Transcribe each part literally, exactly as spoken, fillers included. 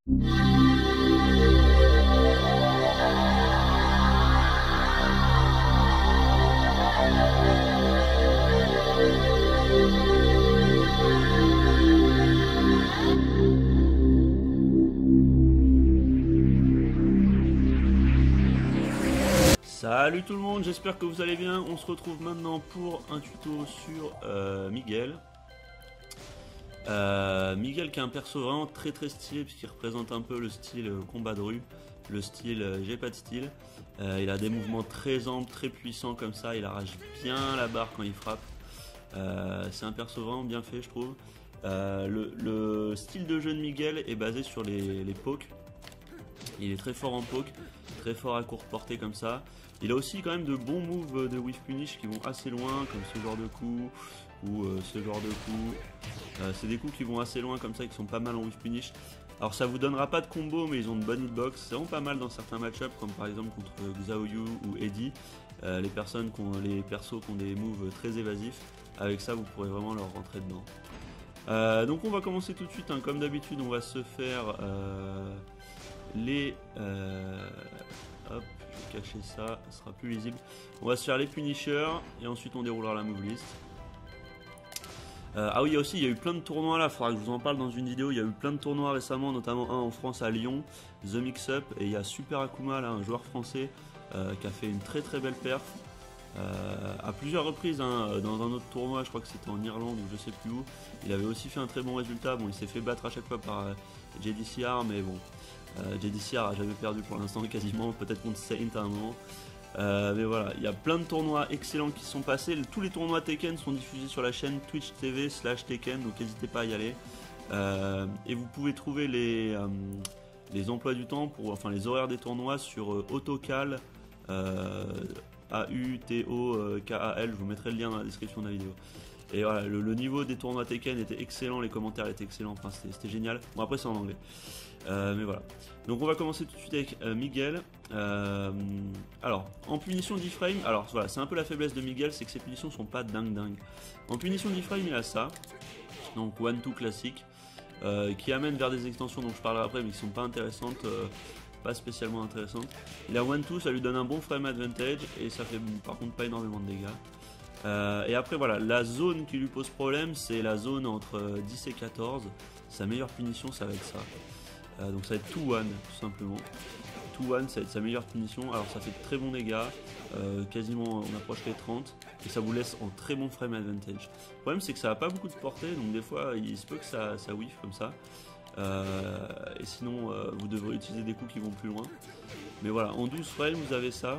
Salut tout le monde, j'espère que vous allez bien. On se retrouve maintenant pour un tuto sur euh, Miguel. Euh, Miguel qui est un perso vraiment très très stylé puisqu'il représente un peu le style euh, combat de rue, le style euh, j'ai pas de style. Euh, il a des mouvements très amples, très puissants comme ça, il arrache bien la barre quand il frappe. Euh, C'est un perso vraiment bien fait je trouve. Euh, le, le style de jeu de Miguel est basé sur les, les pokes. Il est très fort en poke, très fort à courte portée comme ça. Il a aussi quand même de bons moves de whiff punish qui vont assez loin, comme ce genre de coup ou euh, ce genre de coup. Euh, c'est des coups qui vont assez loin comme ça, qui sont pas mal en whiff punish. Alors ça vous donnera pas de combo, mais ils ont de bonnes hitbox. C'est vraiment pas mal dans certains match-ups, comme par exemple contre Xiaoyu ou Eddie. Euh, les personnes qui ont, les persos qui ont des moves très évasifs. Avec ça, vous pourrez vraiment leur rentrer dedans. Euh, donc on va commencer tout de suite, hein. Comme d'habitude, on va se faire euh, les... Euh, hop, je vais cacher ça, ça sera plus lisible. On va se faire les punishers et ensuite on déroulera la move list. Euh, ah oui, il y a aussi, il y a eu plein de tournois là, il faudra que je vous en parle dans une vidéo. Il y a eu plein de tournois récemment, notamment un en France à Lyon, The Mix Up, et il y a Super Akuma là, un joueur français euh, qui a fait une très très belle perf. Euh, à plusieurs reprises, hein, dans un autre tournoi, je crois que c'était en Irlande ou je sais plus où, il avait aussi fait un très bon résultat. Bon, il s'est fait battre à chaque fois par euh, J D C R, mais bon, euh, J D C R a jamais perdu pour l'instant quasiment, peut-être contre Saint à un moment. Euh, mais voilà, il y a plein de tournois excellents qui sont passés. Tous les tournois Tekken sont diffusés sur la chaîne Twitch T V slash Tekken, donc n'hésitez pas à y aller. Euh, et vous pouvez trouver les, euh, les emplois du temps, pour, enfin les horaires des tournois sur euh, Autocal. Euh, A U T O K A L, je vous mettrai le lien dans la description de la vidéo. Et voilà, le, le niveau des tournois Tekken était excellent, les commentaires étaient excellents, enfin c'était génial. Bon, après c'est en anglais, euh, mais voilà. Donc on va commencer tout de suite avec euh, Miguel. Euh, alors, en punition d'Iframe, alors voilà, c'est un peu la faiblesse de Miguel, c'est que ses punitions sont pas dingue dingue. En punition d'Iframe, il a ça, donc one two classique, euh, qui amène vers des extensions dont je parlerai après, mais qui sont pas intéressantes. Euh, pas spécialement intéressante. Il a one two, ça lui donne un bon frame advantage et ça fait par contre pas énormément de dégâts. Euh, et après voilà, la zone qui lui pose problème, c'est la zone entre dix et quatorze. Sa meilleure punition, ça va être ça. Euh, donc ça va être two one tout simplement. two one, ça va être sa meilleure punition. Alors ça fait de très bons dégâts, euh, quasiment on approche les trente et ça vous laisse en très bon frame advantage. Le problème c'est que ça n'a pas beaucoup de portée, donc des fois il se peut que ça, ça whiff comme ça. Euh, et sinon euh, vous devrez utiliser des coups qui vont plus loin, mais voilà, en douze frames vous avez ça.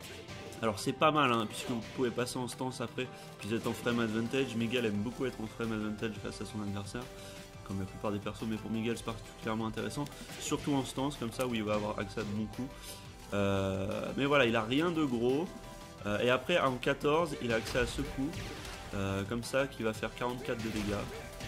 Alors c'est pas mal, hein, puisque vous pouvez passer en stance après puis vous êtes en frame advantage. Miguel aime beaucoup être en frame advantage face à son adversaire, comme la plupart des persos, mais pour Miguel c'est particulièrement intéressant, surtout en stance comme ça où il va avoir accès à de bons coups. Euh, mais voilà, il a rien de gros, euh, et après en quatorze il a accès à ce coup euh, comme ça qui va faire quarante-quatre de dégâts.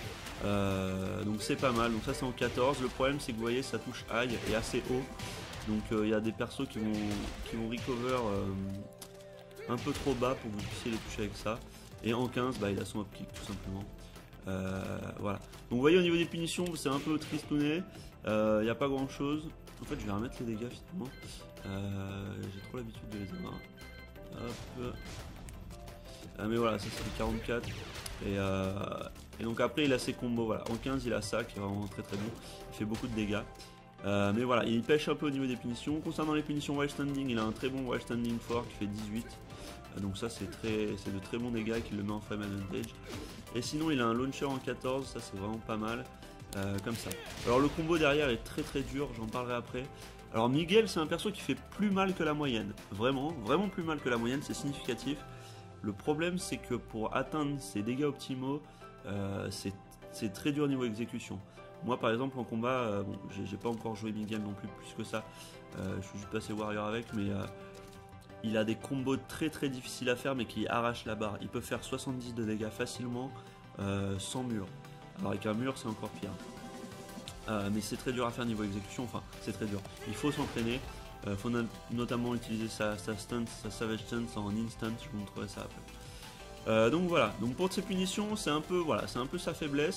Euh, donc c'est pas mal, donc ça c'est en quatorze. Le problème c'est que vous voyez, ça touche high et assez haut, donc il euh, y a des persos qui vont, qui vont recover euh, un peu trop bas pour que vous puissiez les toucher avec ça. Et en quinze, bah, il a son upkick tout simplement. Euh, voilà, donc vous voyez au niveau des punitions c'est un peu tristouné, il euh, n'y a pas grand chose. En fait je vais remettre les dégâts finalement, euh, j'ai trop l'habitude de les avoir. Hop. Euh, mais voilà, ça ça fait quarante-quatre. Et, euh, et donc après il a ses combos, voilà. En quinze il a ça qui est vraiment très très bon, il fait beaucoup de dégâts. Euh, mais voilà, il pêche un peu au niveau des punitions. Concernant les punitions wild standing, il a un très bon wild standing fort qui fait dix-huit. Euh, donc ça c'est très, c'est de très bons dégâts qui le met en frame advantage. Et sinon il a un launcher en quatorze, ça c'est vraiment pas mal, euh, comme ça. Alors le combo derrière est très très dur, j'en parlerai après. Alors Miguel c'est un perso qui fait plus mal que la moyenne, vraiment, vraiment plus mal que la moyenne, c'est significatif. Le problème c'est que pour atteindre ses dégâts optimaux, euh, c'est très dur niveau exécution. Moi par exemple en combat, euh, bon, j'ai pas encore joué Miguel non plus plus que ça, euh, je suis juste passé warrior avec, mais euh, il a des combos très très difficiles à faire mais qui arrachent la barre. Il peut faire soixante-dix de dégâts facilement euh, sans mur. Alors avec un mur c'est encore pire. Euh, mais c'est très dur à faire niveau exécution, enfin c'est très dur. Il faut s'entraîner. Il euh, faut no notamment utiliser sa, sa stunt, sa savage stunt en instant, je vous montrerai ça après. Euh, donc voilà, donc pour ces punitions, c'est un peu voilà, c'est un peu sa faiblesse.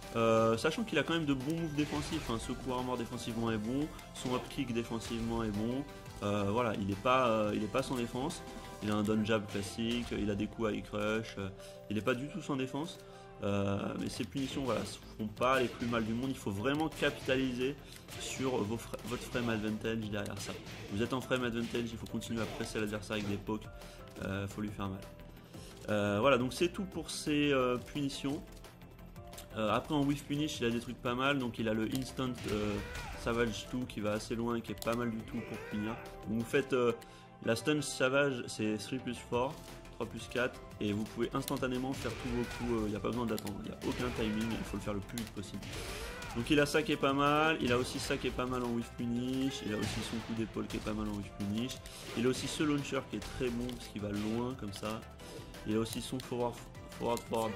Euh, sachant qu'il a quand même de bons moves défensifs, hein. Secours armor défensivement est bon, son upkick défensivement est bon, euh, voilà, il n'est pas, euh, il est pas sans défense, il a un down jab classique, il a des coups high crush, euh, il n'est pas du tout sans défense, euh, mais ses punitions voilà, ne font pas les plus mal du monde, il faut vraiment capitaliser sur vos fra votre frame advantage derrière ça. Vous êtes en frame advantage, il faut continuer à presser l'adversaire avec des pokes, il euh, faut lui faire mal. Euh, voilà, donc c'est tout pour ces euh, punitions. Euh, après en whiff punish il a des trucs pas mal, donc il a le instant euh, savage deux qui va assez loin et qui est pas mal du tout pour punir. Donc vous faites euh, la stun savage, c'est trois plus quatre, trois plus quatre, et vous pouvez instantanément faire tous vos coups, il euh, n'y a pas besoin d'attendre, il n'y a aucun timing, il faut le faire le plus vite possible. Donc il a ça qui est pas mal, il a aussi ça qui est pas mal en whiff punish, il a aussi son coup d'épaule qui est pas mal en whiff punish, il a aussi ce launcher qui est très bon parce qu'il va loin comme ça, il a aussi son forward forward forward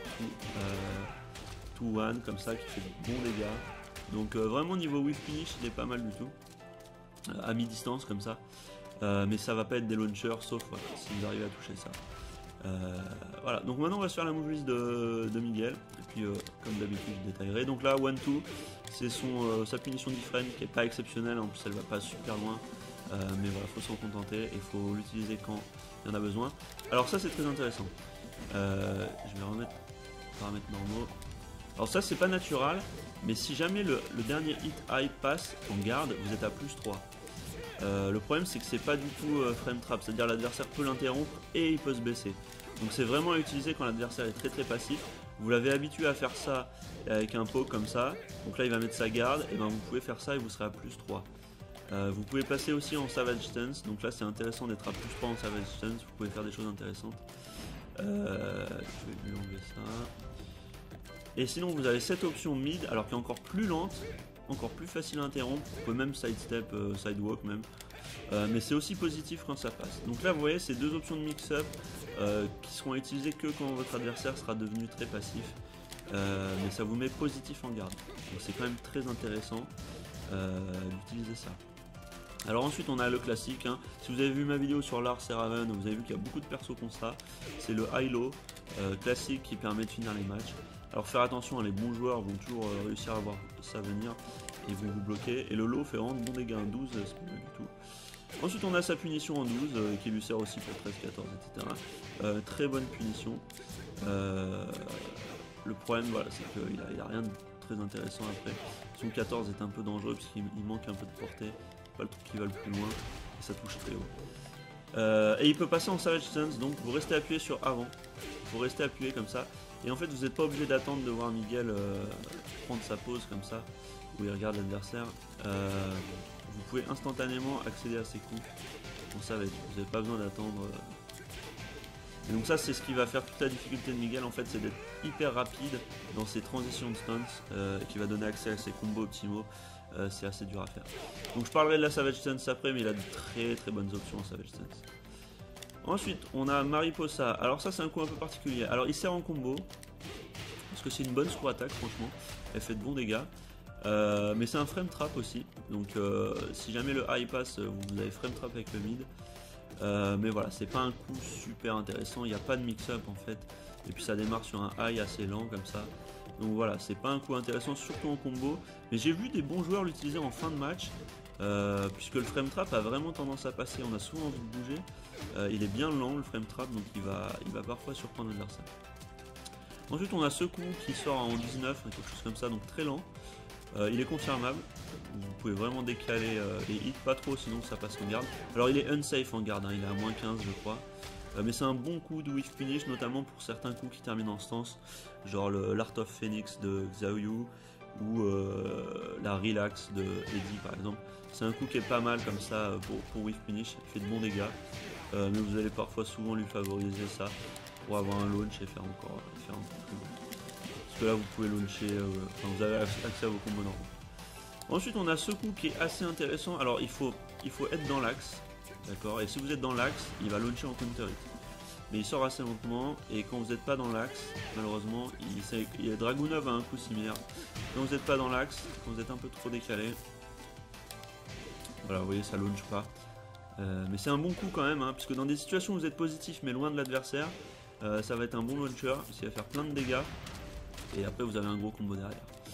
two one comme ça qui fait de bons dégâts. Donc euh, vraiment niveau whiff finish il est pas mal du tout, euh, à mi-distance comme ça, euh, mais ça va pas être des launchers sauf voilà, si vous arrivez à toucher ça. Euh, voilà, donc maintenant on va se faire la move list de, de Miguel, et puis euh, comme d'habitude je détaillerai. Donc là one two c'est son euh, sa punition different qui est pas exceptionnelle, en plus elle va pas super loin, euh, mais voilà, faut s'en contenter, il faut l'utiliser quand il y en a besoin. Alors ça c'est très intéressant, euh, je vais remettre paramètres normaux. Alors ça c'est pas natural, mais si jamais le, le dernier hit high passe en garde, vous êtes à plus trois. Euh, le problème c'est que c'est pas du tout euh, frame trap, c'est à dire l'adversaire peut l'interrompre et il peut se baisser. Donc c'est vraiment à utiliser quand l'adversaire est très très passif. Vous l'avez habitué à faire ça avec un poke comme ça, donc là il va mettre sa garde, et ben vous pouvez faire ça et vous serez à plus trois. Euh, vous pouvez passer aussi en savage stance, donc là c'est intéressant d'être à plus trois en savage stance, vous pouvez faire des choses intéressantes. Euh, je vais lui enlever ça. Et sinon vous avez cette option mid, alors qui est encore plus lente, encore plus facile à interrompre, vous pouvez même sidestep, euh, sidewalk même, euh, mais c'est aussi positif quand ça passe. Donc là vous voyez ces deux options de mix-up euh, qui seront utilisées que quand votre adversaire sera devenu très passif, euh, mais ça vous met positif en garde, donc c'est quand même très intéressant euh, d'utiliser ça. Alors ensuite on a le classique, hein. Si vous avez vu ma vidéo sur Lars et Raven, vous avez vu qu'il y a beaucoup de persos qui ont ça, c'est le high-low euh, classique qui permet de finir les matchs. Alors faire attention, les bons joueurs vont toujours euh, réussir à voir ça venir, ils vont vous bloquer, et le low fait vraiment de bons dégâts, un douze c'est pas mal du tout. Ensuite on a sa punition en douze euh, qui lui sert aussi pour treize, quatorze, et cetera. Euh, très bonne punition. Euh, le problème voilà, c'est qu'il a, il a rien de très intéressant après. Son quatorze est un peu dangereux puisqu'il manque un peu de portée, pas le truc qui va le plus loin, et ça touche très haut. Euh, et il peut passer en savage stance, donc vous restez appuyé sur avant, vous restez appuyé comme ça. Et en fait vous n'êtes pas obligé d'attendre de voir Miguel euh, prendre sa pause comme ça, où il regarde l'adversaire. Euh, vous pouvez instantanément accéder à ses coups en savage, vous n'avez pas besoin d'attendre. Euh... Et donc ça c'est ce qui va faire toute la difficulté de Miguel en fait, c'est d'être hyper rapide dans ses transitions de stance, euh, qui va donner accès à ses combos optimaux, euh, c'est assez dur à faire. Donc je parlerai de la savage stance après, mais il a de très très bonnes options en savage stance. Ensuite, on a Mariposa. Alors ça, c'est un coup un peu particulier. Alors, il sert en combo, parce que c'est une bonne screw attack, franchement. Elle fait de bons dégâts. Euh, mais c'est un frame trap aussi. Donc, euh, si jamais le high pass, vous avez frame trap avec le mid. Euh, mais voilà, c'est pas un coup super intéressant. Il n'y a pas de mix-up, en fait. Et puis, ça démarre sur un high assez lent, comme ça. Donc voilà, c'est pas un coup intéressant, surtout en combo. Mais j'ai vu des bons joueurs l'utiliser en fin de match. Euh, puisque le frame trap a vraiment tendance à passer, on a souvent envie de bouger, euh, il est bien lent le frame trap, donc il va, il va parfois surprendre l'adversaire. Ensuite on a ce coup qui sort en dix-neuf, quelque chose comme ça, donc très lent, euh, il est confirmable, vous pouvez vraiment décaler euh, les hits, pas trop sinon ça passe en garde. Alors il est unsafe en garde, hein, il est à moins quinze je crois, euh, mais c'est un bon coup de whiff punish, notamment pour certains coups qui terminent en stance, genre l'Art of Phoenix de Xiaoyu, ou euh, la relax de Eddie par exemple. C'est un coup qui est pas mal comme ça pour, pour whiff punish, il fait de bons dégâts, euh, mais vous allez parfois souvent lui favoriser ça pour avoir un launch et faire encore, faire encore plus bon. Parce que là vous pouvez launcher, euh, enfin, vous avez accès à vos combos normaux. Ensuite on a ce coup qui est assez intéressant, alors il faut, il faut être dans l'axe, d'accord, et si vous êtes dans l'axe, il va launcher en counter hit. Mais il sort assez lentement, et quand vous n'êtes pas dans l'axe, malheureusement, il, il, Dragunov a un coup similaire. Quand vous n'êtes pas dans l'axe, quand vous êtes un peu trop décalé, voilà, vous voyez, ça launch pas. Euh, mais c'est un bon coup quand même, hein, puisque dans des situations où vous êtes positif mais loin de l'adversaire, euh, ça va être un bon launcher, puisqu'il va faire plein de dégâts, et après vous avez un gros combo derrière.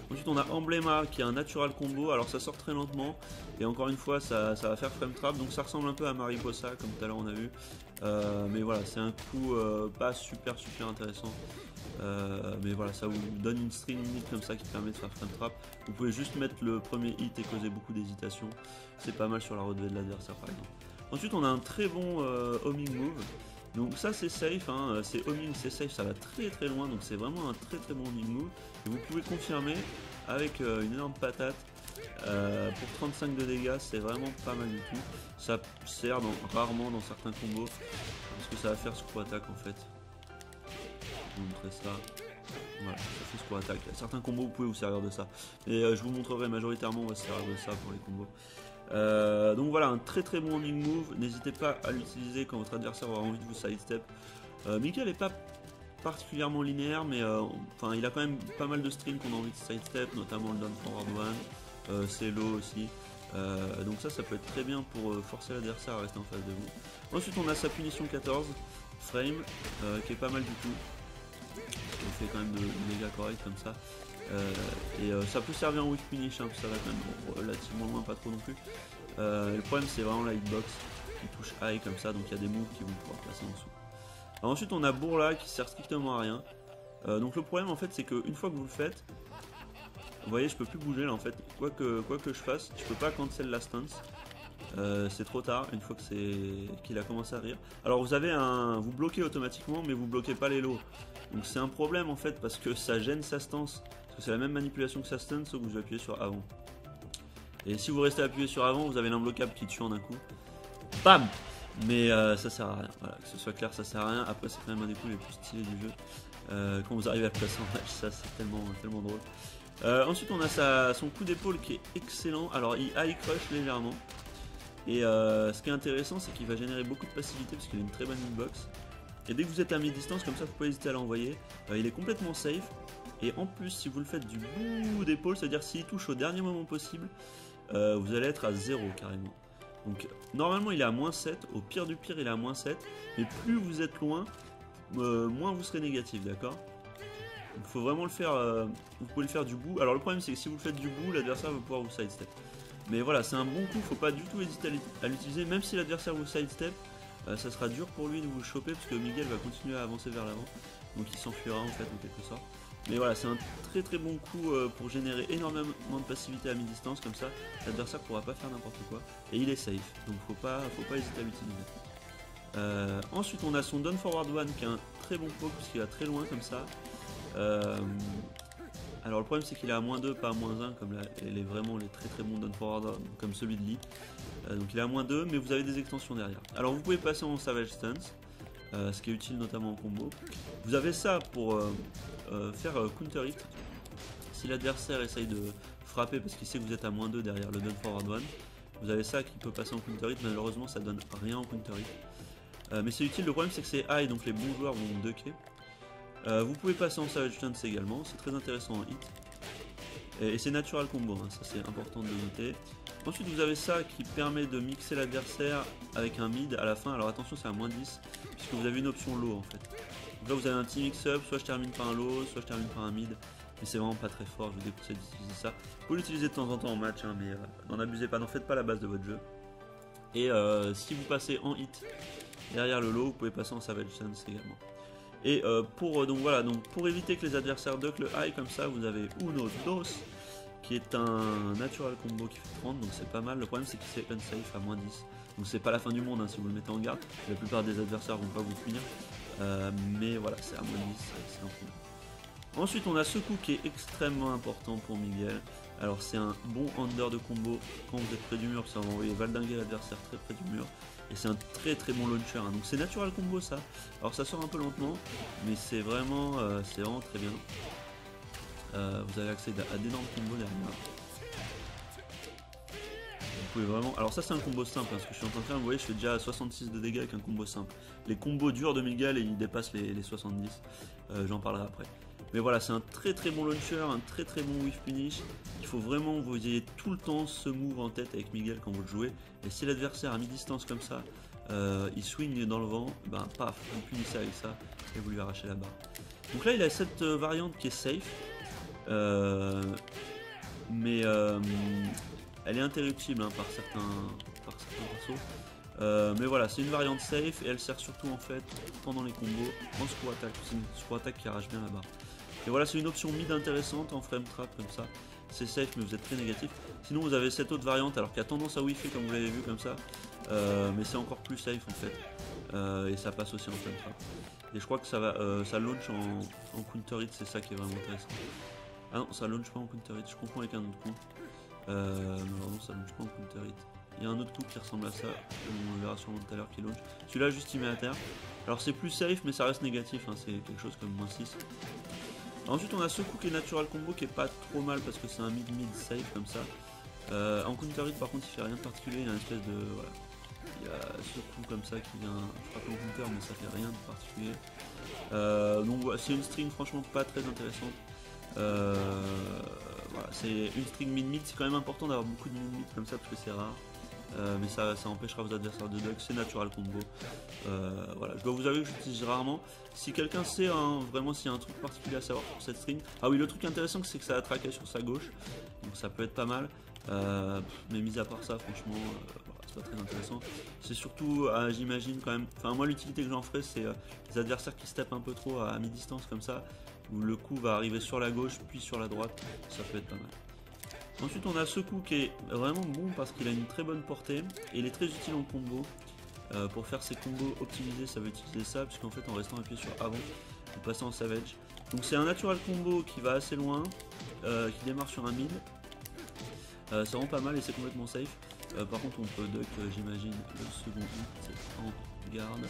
Ensuite on a Emblema qui est un natural combo, alors ça sort très lentement et encore une fois ça, ça va faire frame trap, donc ça ressemble un peu à Mariposa comme tout à l'heure on a vu, euh, mais voilà c'est un coup euh, pas super super intéressant, euh, mais voilà ça vous donne une string limite comme ça qui permet de faire frame trap. Vous pouvez juste mettre le premier hit et causer beaucoup d'hésitation, c'est pas mal sur la relevée de l'adversaire par exemple. Ensuite on a un très bon euh, homing move. Donc ça c'est safe, hein. C'est homing, c'est safe, ça va très très loin, donc c'est vraiment un très très bon homing move. Et vous pouvez confirmer avec euh, une énorme patate euh, pour trente-cinq de dégâts, c'est vraiment pas mal du tout. Ça sert dans, rarement dans certains combos, parce que ça va faire screw attack en fait. Je vais vous montrer ça. Voilà, ça fait screw attack. Il y a certains combos vous pouvez vous servir de ça. Et euh, je vous montrerai majoritairement on va se servir de ça pour les combos. Euh, donc voilà, un très très bon homing move, n'hésitez pas à l'utiliser quand votre adversaire aura envie de vous sidestep. Euh, Miguel n'est pas particulièrement linéaire, mais euh, enfin il a quand même pas mal de strings qu'on a envie de sidestep, notamment le down forward one, euh, c'est low aussi. Euh, donc ça, ça peut être très bien pour euh, forcer l'adversaire à rester en face de vous. Ensuite on a sa punition quatorze, frame, euh, qui est pas mal du tout. Il fait quand même de, de dégâts corrects comme ça. Euh, et euh, ça peut servir en weak finish, hein, ça va quand même relativement loin, pas trop non plus. Euh, le problème c'est vraiment la hitbox qui touche high comme ça, donc il y a des moves qui vont pouvoir passer en dessous. Alors ensuite on a Bourla qui sert strictement à rien. Euh, donc le problème en fait c'est qu'une fois que vous le faites, vous voyez je peux plus bouger là en fait, quoi que, quoi que je fasse, je peux pas cancel la stance. Euh, c'est trop tard une fois que c'est qu'il a commencé à rire. Alors vous avez un, vous bloquez automatiquement mais vous bloquez pas les lows. Donc c'est un problème en fait parce que ça gêne sa stance. C'est la même manipulation que sa stance, sauf que vous appuyez sur avant. Et si vous restez appuyé sur avant, vous avez l'imbloquable qui tue en un coup. Bam. Mais euh, ça sert à rien. Voilà, que ce soit clair, ça sert à rien. Après, c'est quand même un des coups les plus stylés du jeu. Euh, quand vous arrivez à le placer en match, ça c'est tellement, tellement drôle. Euh, ensuite, on a sa, son coup d'épaule qui est excellent. Alors, il high crush légèrement. Et euh, ce qui est intéressant, c'est qu'il va générer beaucoup de passivité parce qu'il a une très bonne hitbox. Et dès que vous êtes à mi-distance, comme ça, vous pouvez pas hésiter à l'envoyer. Euh, il est complètement safe. Et en plus, si vous le faites du bout d'épaule, c'est-à-dire s'il touche au dernier moment possible, euh, vous allez être à zéro carrément. Donc normalement il est à moins sept, au pire du pire il est à moins sept, mais plus vous êtes loin, euh, moins vous serez négatif, d'accord? Il faut vraiment le faire, euh, vous pouvez le faire du bout. Alors le problème c'est que si vous le faites du bout, l'adversaire va pouvoir vous sidestep. Mais voilà, c'est un bon coup, faut pas du tout hésiter à l'utiliser, même si l'adversaire vous sidestep, euh, ça sera dur pour lui de vous choper, parce que Miguel va continuer à avancer vers l'avant, donc il s'enfuira en fait en quelque sorte. Mais voilà, c'est un très très bon coup euh, pour générer énormément de passivité à mi-distance, comme ça l'adversaire pourra pas faire n'importe quoi. Et il est safe, donc faut pas, faut pas hésiter à l'utiliser. Euh, ensuite on a son down forward one qui est un très bon poke puisqu'il va très loin comme ça. Euh, alors le problème c'est qu'il est à moins deux, pas à moins un comme là, les, vraiment les très très bons down forward comme celui de Lee. Euh, donc il est à moins deux, mais vous avez des extensions derrière. Alors vous pouvez passer en Savage Stance. Euh, ce qui est utile notamment en combo. Vous avez ça pour euh, euh, faire euh, counter hit. Si l'adversaire essaye de frapper parce qu'il sait que vous êtes à moins deux derrière le down forward one, vous avez ça qui peut passer en counter hit. Malheureusement ça donne rien en counter hit. Euh, mais c'est utile, le problème c'est que c'est high, donc les bons joueurs vont ducker. Euh, vous pouvez passer en Savage Stance également, c'est très intéressant en hit. Et, et c'est natural combo, hein, ça c'est important de le noter. Ensuite vous avez ça qui permet de mixer l'adversaire avec un mid à la fin. Alors attention, c'est à moins dix puisque vous avez une option low en fait. Donc là vous avez un petit mix up, soit je termine par un low, soit je termine par un mid. Mais c'est vraiment pas très fort, je vous déconseille d'utiliser ça. Vous pouvez l'utiliser de temps en temps en match, hein, mais euh, n'en abusez pas, n'en faites pas la base de votre jeu. Et euh, si vous passez en hit derrière le low, vous pouvez passer en Savage Stance également. Et euh, pour, euh, donc voilà, donc pour éviter que les adversaires duck le high comme ça, vous avez Uno Dos, qui est un natural combo qui fait trente, donc c'est pas mal. Le problème c'est que c'est unsafe à moins dix, donc c'est pas la fin du monde hein, si vous le mettez en garde. La plupart des adversaires vont pas vous punir, euh, mais voilà, c'est à moins dix, c'est un problème. Ensuite on a ce coup qui est extrêmement important pour Miguel. Alors c'est un bon under de combo quand vous êtes près du mur, ça va envoyer valdinguer l'adversaire très près du mur. Et c'est un très très bon launcher, hein. Donc c'est natural combo ça. Alors ça sort un peu lentement, mais c'est vraiment, euh, c'est vraiment très bien. Euh, vous avez accès à d'énormes combos derrière. Vous pouvez vraiment... Alors ça c'est un combo simple, hein, ce que je suis en train de faire, vous voyez je fais déjà soixante-six de dégâts avec un combo simple. Les combos durs de Miguel et ils dépassent les, les soixante-dix, euh, j'en parlerai après. Mais voilà, c'est un très très bon launcher, un très très bon whiff punish. Il faut vraiment que vous ayez tout le temps ce move en tête avec Miguel quand vous le jouez. Et si l'adversaire à mi-distance comme ça, euh, il swing dans le vent, ben paf, vous punissez avec ça et vous lui arrachez la barre. Donc là il a cette variante qui est safe. Euh, mais euh, elle est interruptible hein, par, certains, par certains persos. Euh, mais voilà, c'est une variante safe et elle sert surtout en fait pendant les combos en screw attack. C'est une screw attack qui arrache bien la barre. Et voilà, c'est une option mid intéressante en frame trap comme ça. C'est safe mais vous êtes très négatif. Sinon vous avez cette autre variante alors qui a tendance à wifi comme vous l'avez vu comme ça. Euh, mais c'est encore plus safe en fait. Euh, et ça passe aussi en frame trap. Et je crois que ça va, euh, ça launch en, en counter hit, c'est ça qui est vraiment intéressant. Ah non, ça launch pas en counter hit, je confonds avec un autre coup. Euh, non, non, ça launch pas en counter hit. Il y a un autre coup qui ressemble à ça, on verra sûrement tout à l'heure qui launch. Celui-là juste il met à terre. Alors c'est plus safe mais ça reste négatif, hein, c'est quelque chose comme moins six. Ensuite on a ce coup qui est natural combo qui est pas trop mal parce que c'est un mid-mid safe comme ça. Euh, en counter hit par contre il fait rien de particulier, il y a une espèce de... Voilà. Il y a ce coup comme ça qui vient frapper en counter mais ça fait rien de particulier. Euh, donc voilà, c'est une string franchement pas très intéressante. Euh, voilà, c'est une string mid-mid, c'est quand même important d'avoir beaucoup de mid-mid comme ça parce que c'est rare. Euh, mais ça, ça empêchera vos adversaires de duck, c'est natural combo. Euh, voilà, je dois vous avouer que j'utilise rarement. Si quelqu'un sait hein, vraiment s'il y a un truc particulier à savoir pour cette string. Ah oui, le truc intéressant c'est que ça a traqué sur sa gauche, donc ça peut être pas mal. Euh, mais mis à part ça, franchement, euh, voilà, c'est pas très intéressant. C'est surtout, euh, j'imagine quand même. Enfin, moi l'utilité que j'en ferai, c'est euh, les adversaires qui step un peu trop à, à mi-distance comme ça, où le coup va arriver sur la gauche puis sur la droite, ça peut être pas mal. Ensuite on a ce coup qui est vraiment bon parce qu'il a une très bonne portée et il est très utile en combo. Euh, pour faire ses combos optimisés ça va utiliser ça puisqu'en fait en restant appuyé sur avant vous passez en savage. Donc c'est un natural combo qui va assez loin, euh, qui démarre sur un mid. Euh, ça rend pas mal et c'est complètement safe. Euh, par contre on peut duck euh, j'imagine le second hit en garde.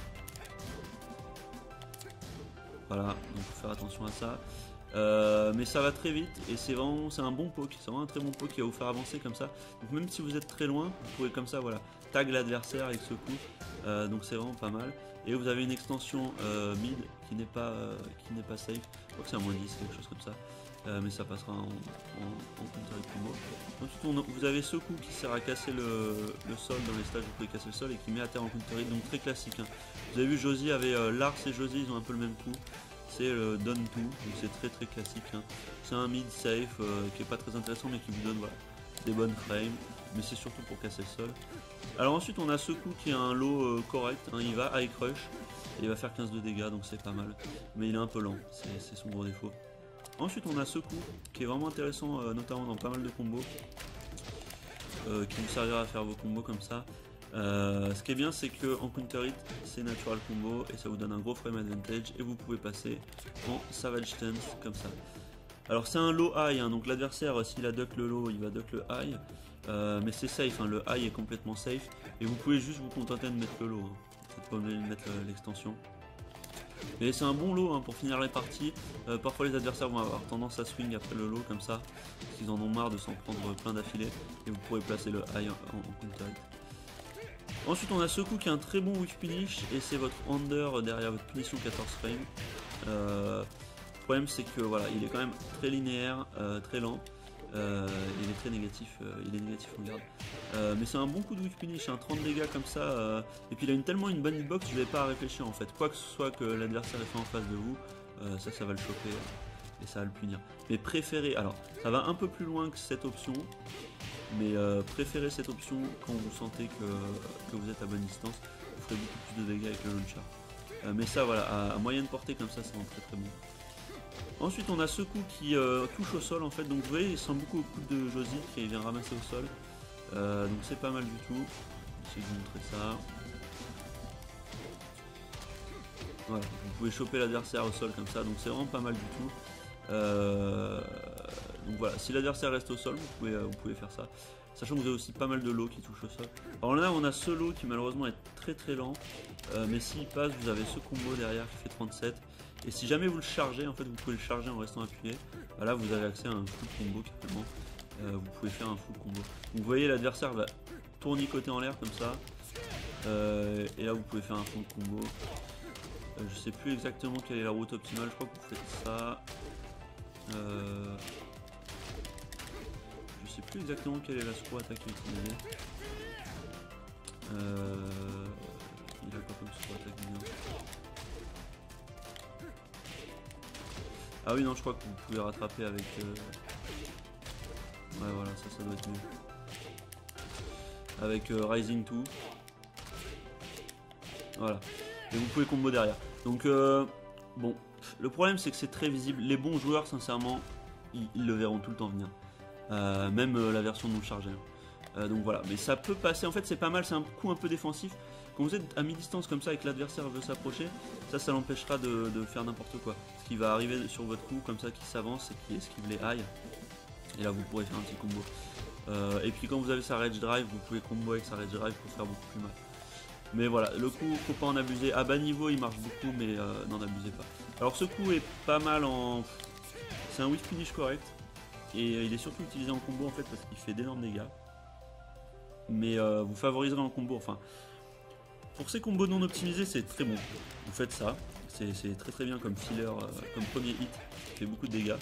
Voilà, donc faut faire attention à ça. Euh, mais ça va très vite et c'est vraiment c'est un bon poke, c'est vraiment un très bon poke qui va vous faire avancer comme ça. Donc même si vous êtes très loin, vous pouvez comme ça voilà tag l'adversaire avec ce coup. Euh, donc c'est vraiment pas mal. Et vous avez une extension euh, mid qui n'est pas euh, qui n'est pas safe. Je crois que c'est un moins dix, quelque chose comme ça. Euh, mais ça passera en, en, en counter hit combo. Ensuite on, vous avez ce coup qui sert à casser le, le sol dans les stages, vous pouvez casser le sol et qui met à terre en counter hit, donc très classique. Hein. Vous avez vu Josie avait euh, Lars et Josie, ils ont un peu le même coup. C'est le Don deux, donc c'est très très classique. Hein. C'est un mid safe euh, qui est pas très intéressant mais qui vous donne voilà, des bonnes frames, mais c'est surtout pour casser le sol. Alors ensuite on a ce coup qui est un low euh, correct, hein. Il va high crush, et il va faire quinze de dégâts donc c'est pas mal, mais il est un peu lent, c'est son gros défaut. Ensuite on a ce coup qui est vraiment intéressant euh, notamment dans pas mal de combos, euh, qui vous servira à faire vos combos comme ça. Euh, ce qui est bien c'est que en counter hit c'est natural combo et ça vous donne un gros frame advantage et vous pouvez passer en savage stance comme ça. Alors c'est un low high hein, donc l'adversaire s'il a duck le low il va duck le high, euh, mais c'est safe hein, le high est complètement safe et vous pouvez juste vous contenter de mettre le low, hein. Vous n'êtes pas obligé de mettre l'extension. Mais c'est un bon low hein, pour finir les parties. Euh, parfois les adversaires vont avoir tendance à swing après le low comme ça parce qu'ils en ont marre de s'en prendre plein d'affilée et vous pourrez placer le high en, en counter hit. Ensuite on a ce coup qui est un très bon whiff finish et c'est votre under derrière votre punition quatorze frames. Euh, le problème c'est que voilà il est quand même très linéaire, euh, très lent, euh, il est très négatif, euh, il est négatif en garde. Euh, mais c'est un bon coup de whiff finish, hein, trente dégâts comme ça, euh, et puis il a une, tellement une bonne hitbox je vais pas à réfléchir en fait. Quoi que ce soit que l'adversaire ait fait en face de vous, euh, ça ça va le choper euh, et ça va le punir. Mais préférez, alors ça va un peu plus loin que cette option. Mais euh, préférez cette option quand vous sentez que, que vous êtes à bonne distance, vous ferez beaucoup plus de dégâts avec le launcher. Euh, mais ça voilà, à, à moyenne portée comme ça, ça rend très très bon. Ensuite on a ce coup qui euh, touche au sol en fait, donc vous voyez il ressemble beaucoup au coup de Josie qui vient ramasser au sol. Euh, donc c'est pas mal du tout, je vais vous montrer ça. Voilà, vous pouvez choper l'adversaire au sol comme ça, donc c'est vraiment pas mal du tout. Euh, donc voilà, si l'adversaire reste au sol, vous pouvez, euh, vous pouvez faire ça. Sachant que vous avez aussi pas mal de lots qui touchent au sol. Alors là, on a ce lot qui malheureusement est très très lent. Euh, mais s'il passe, vous avez ce combo derrière qui fait trente-sept. Et si jamais vous le chargez, en fait, vous pouvez le charger en restant appuyé. Bah là, vous avez accès à un full combo carrément. Euh, vous pouvez faire un full combo. Donc vous voyez, l'adversaire va tournicoter en l'air comme ça. Euh, et là, vous pouvez faire un full combo. Euh, je sais plus exactement quelle est la route optimale. Je crois que vous faites ça. Euh... Je sais plus exactement quelle est la screw attack utilisée. Euh... Il a pas comme screw attack bien. Ah oui, non, je crois que vous pouvez rattraper avec... Euh... Ouais, voilà, ça, ça doit être mieux. Avec euh, Rising deux. Voilà. Et vous pouvez combo derrière. Donc, euh, bon, le problème c'est que c'est très visible. Les bons joueurs, sincèrement, ils, ils le verront tout le temps venir. Euh, même euh, la version non chargée. Euh, donc voilà, mais ça peut passer. En fait, c'est pas mal, c'est un coup un peu défensif. Quand vous êtes à mi-distance comme ça et que l'adversaire veut s'approcher, ça, ça l'empêchera de, de faire n'importe quoi. Ce qui va arriver sur votre coup, comme ça, qui s'avance et qui esquive les high. Et là, vous pourrez faire un petit combo. Euh, et puis quand vous avez sa Rage Drive, vous pouvez combo avec sa Rage Drive pour faire beaucoup plus mal. Mais voilà, le coup, faut pas en abuser. À bas niveau, il marche beaucoup, mais euh, n'en abusez pas. Alors ce coup est pas mal en... C'est un whiff finish correct. Et il est surtout utilisé en combo en fait parce qu'il fait d'énormes dégâts. Mais euh, vous favoriserez en combo, enfin... Pour ces combos non optimisés, c'est très bon. Vous faites ça, c'est très très bien comme filler, euh, comme premier hit, qui fait beaucoup de dégâts.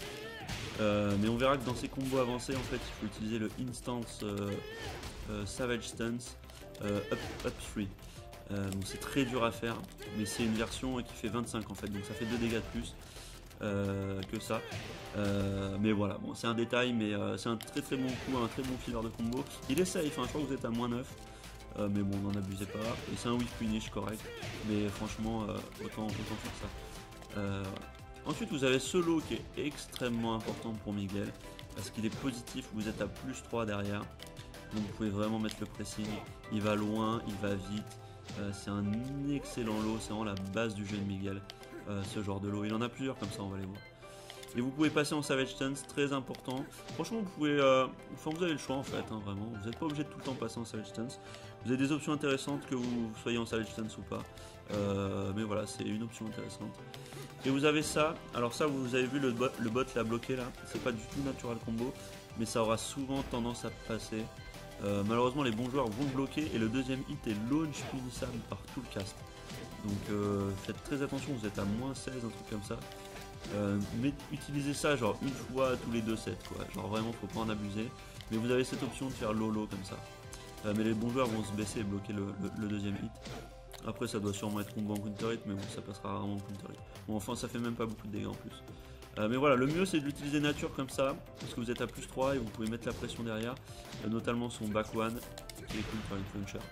Euh, mais on verra que dans ces combos avancés, en fait, il faut utiliser le Instance euh, euh, Savage Stance euh, up, up trois. Euh, donc c'est très dur à faire, mais c'est une version qui fait vingt-cinq en fait, donc ça fait deux dégâts de plus euh, que ça. Euh, mais voilà, bon, c'est un détail, mais euh, c'est un très très bon coup, un très bon filler de combo. Il est safe, hein, je crois que vous êtes à moins neuf. Euh, mais bon, n'en abusez pas. Et c'est un whiff finish correct. Mais franchement, euh, autant, autant faire ça. Euh, ensuite, vous avez ce lot qui est extrêmement important pour Miguel. Parce qu'il est positif, vous êtes à plus trois derrière. Donc vous pouvez vraiment mettre le pressing. Il va loin, il va vite. Euh, c'est un excellent lot. C'est vraiment la base du jeu de Miguel. Euh, ce genre de lot. Il en a plusieurs comme ça, on va les voir. Et vous pouvez passer en Savage Stance, très important. Franchement, vous pouvez... Euh, enfin, vous avez le choix en fait, hein, vraiment. Vous n'êtes pas obligé de tout le temps passer en Savage Stance. Vous avez des options intéressantes que vous soyez en Savage Stance ou pas. Euh, mais voilà, c'est une option intéressante. Et vous avez ça. Alors ça, vous avez vu le bot, le bot l'a bloqué là. C'est pas du tout natural combo. Mais ça aura souvent tendance à passer. Euh, malheureusement, les bons joueurs vont le bloquer. Et le deuxième hit est launch punissable par tout le cast. Donc euh, faites très attention, vous êtes à moins seize, un truc comme ça. Euh, mais utilisez ça genre une fois tous les deux sets quoi, genre vraiment faut pas en abuser, mais vous avez cette option de faire lolo comme ça, euh, mais les bons joueurs vont se baisser et bloquer le, le, le deuxième hit. Après ça doit sûrement être combo en counter hit, mais bon ça passera rarement en counter hit. Bon enfin ça fait même pas beaucoup de dégâts en plus. Euh, mais voilà, le mieux c'est de l'utiliser nature comme ça, parce que vous êtes à plus trois et vous pouvez mettre la pression derrière, euh, notamment son back one qui est counter hit launcher.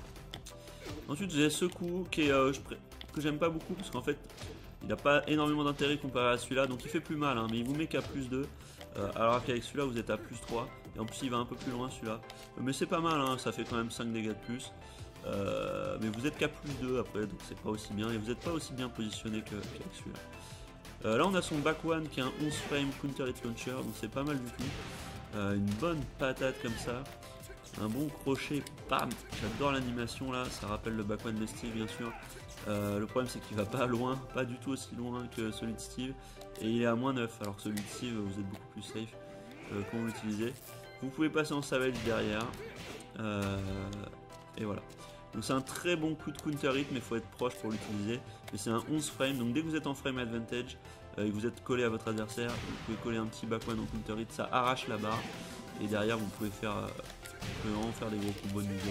Ensuite vous avez ce coup qui est, euh, que j'aime pas beaucoup parce qu'en fait il n'a pas énormément d'intérêt comparé à celui-là, donc il fait plus mal, hein, mais il vous met qu'à plus deux, euh, alors qu'avec celui-là vous êtes à plus trois, et en plus il va un peu plus loin celui-là. Mais c'est pas mal, hein, ça fait quand même cinq dégâts de plus, euh, mais vous êtes qu'à plus deux après, donc c'est pas aussi bien, et vous n'êtes pas aussi bien positionné qu'avec celui-là. Euh, là on a son back one qui est un onze frame counter hit launcher, donc c'est pas mal du tout. Euh, une bonne patate comme ça, un bon crochet, bam, j'adore l'animation là, ça rappelle le back one de Steve bien sûr. Euh, le problème c'est qu'il va pas loin, pas du tout aussi loin que celui de Steve, et il est à moins neuf, alors que celui de Steve vous êtes beaucoup plus safe euh, quand vous l'utilisez. Vous pouvez passer en savage derrière, euh, et voilà. Donc c'est un très bon coup de counter hit, mais il faut être proche pour l'utiliser. Mais c'est un onze frame, donc dès que vous êtes en frame advantage euh, et que vous êtes collé à votre adversaire, vous pouvez coller un petit back one en counter hit, ça arrache la barre, et derrière vous pouvez faire, euh, vous pouvez vraiment faire des gros combos de Miguel.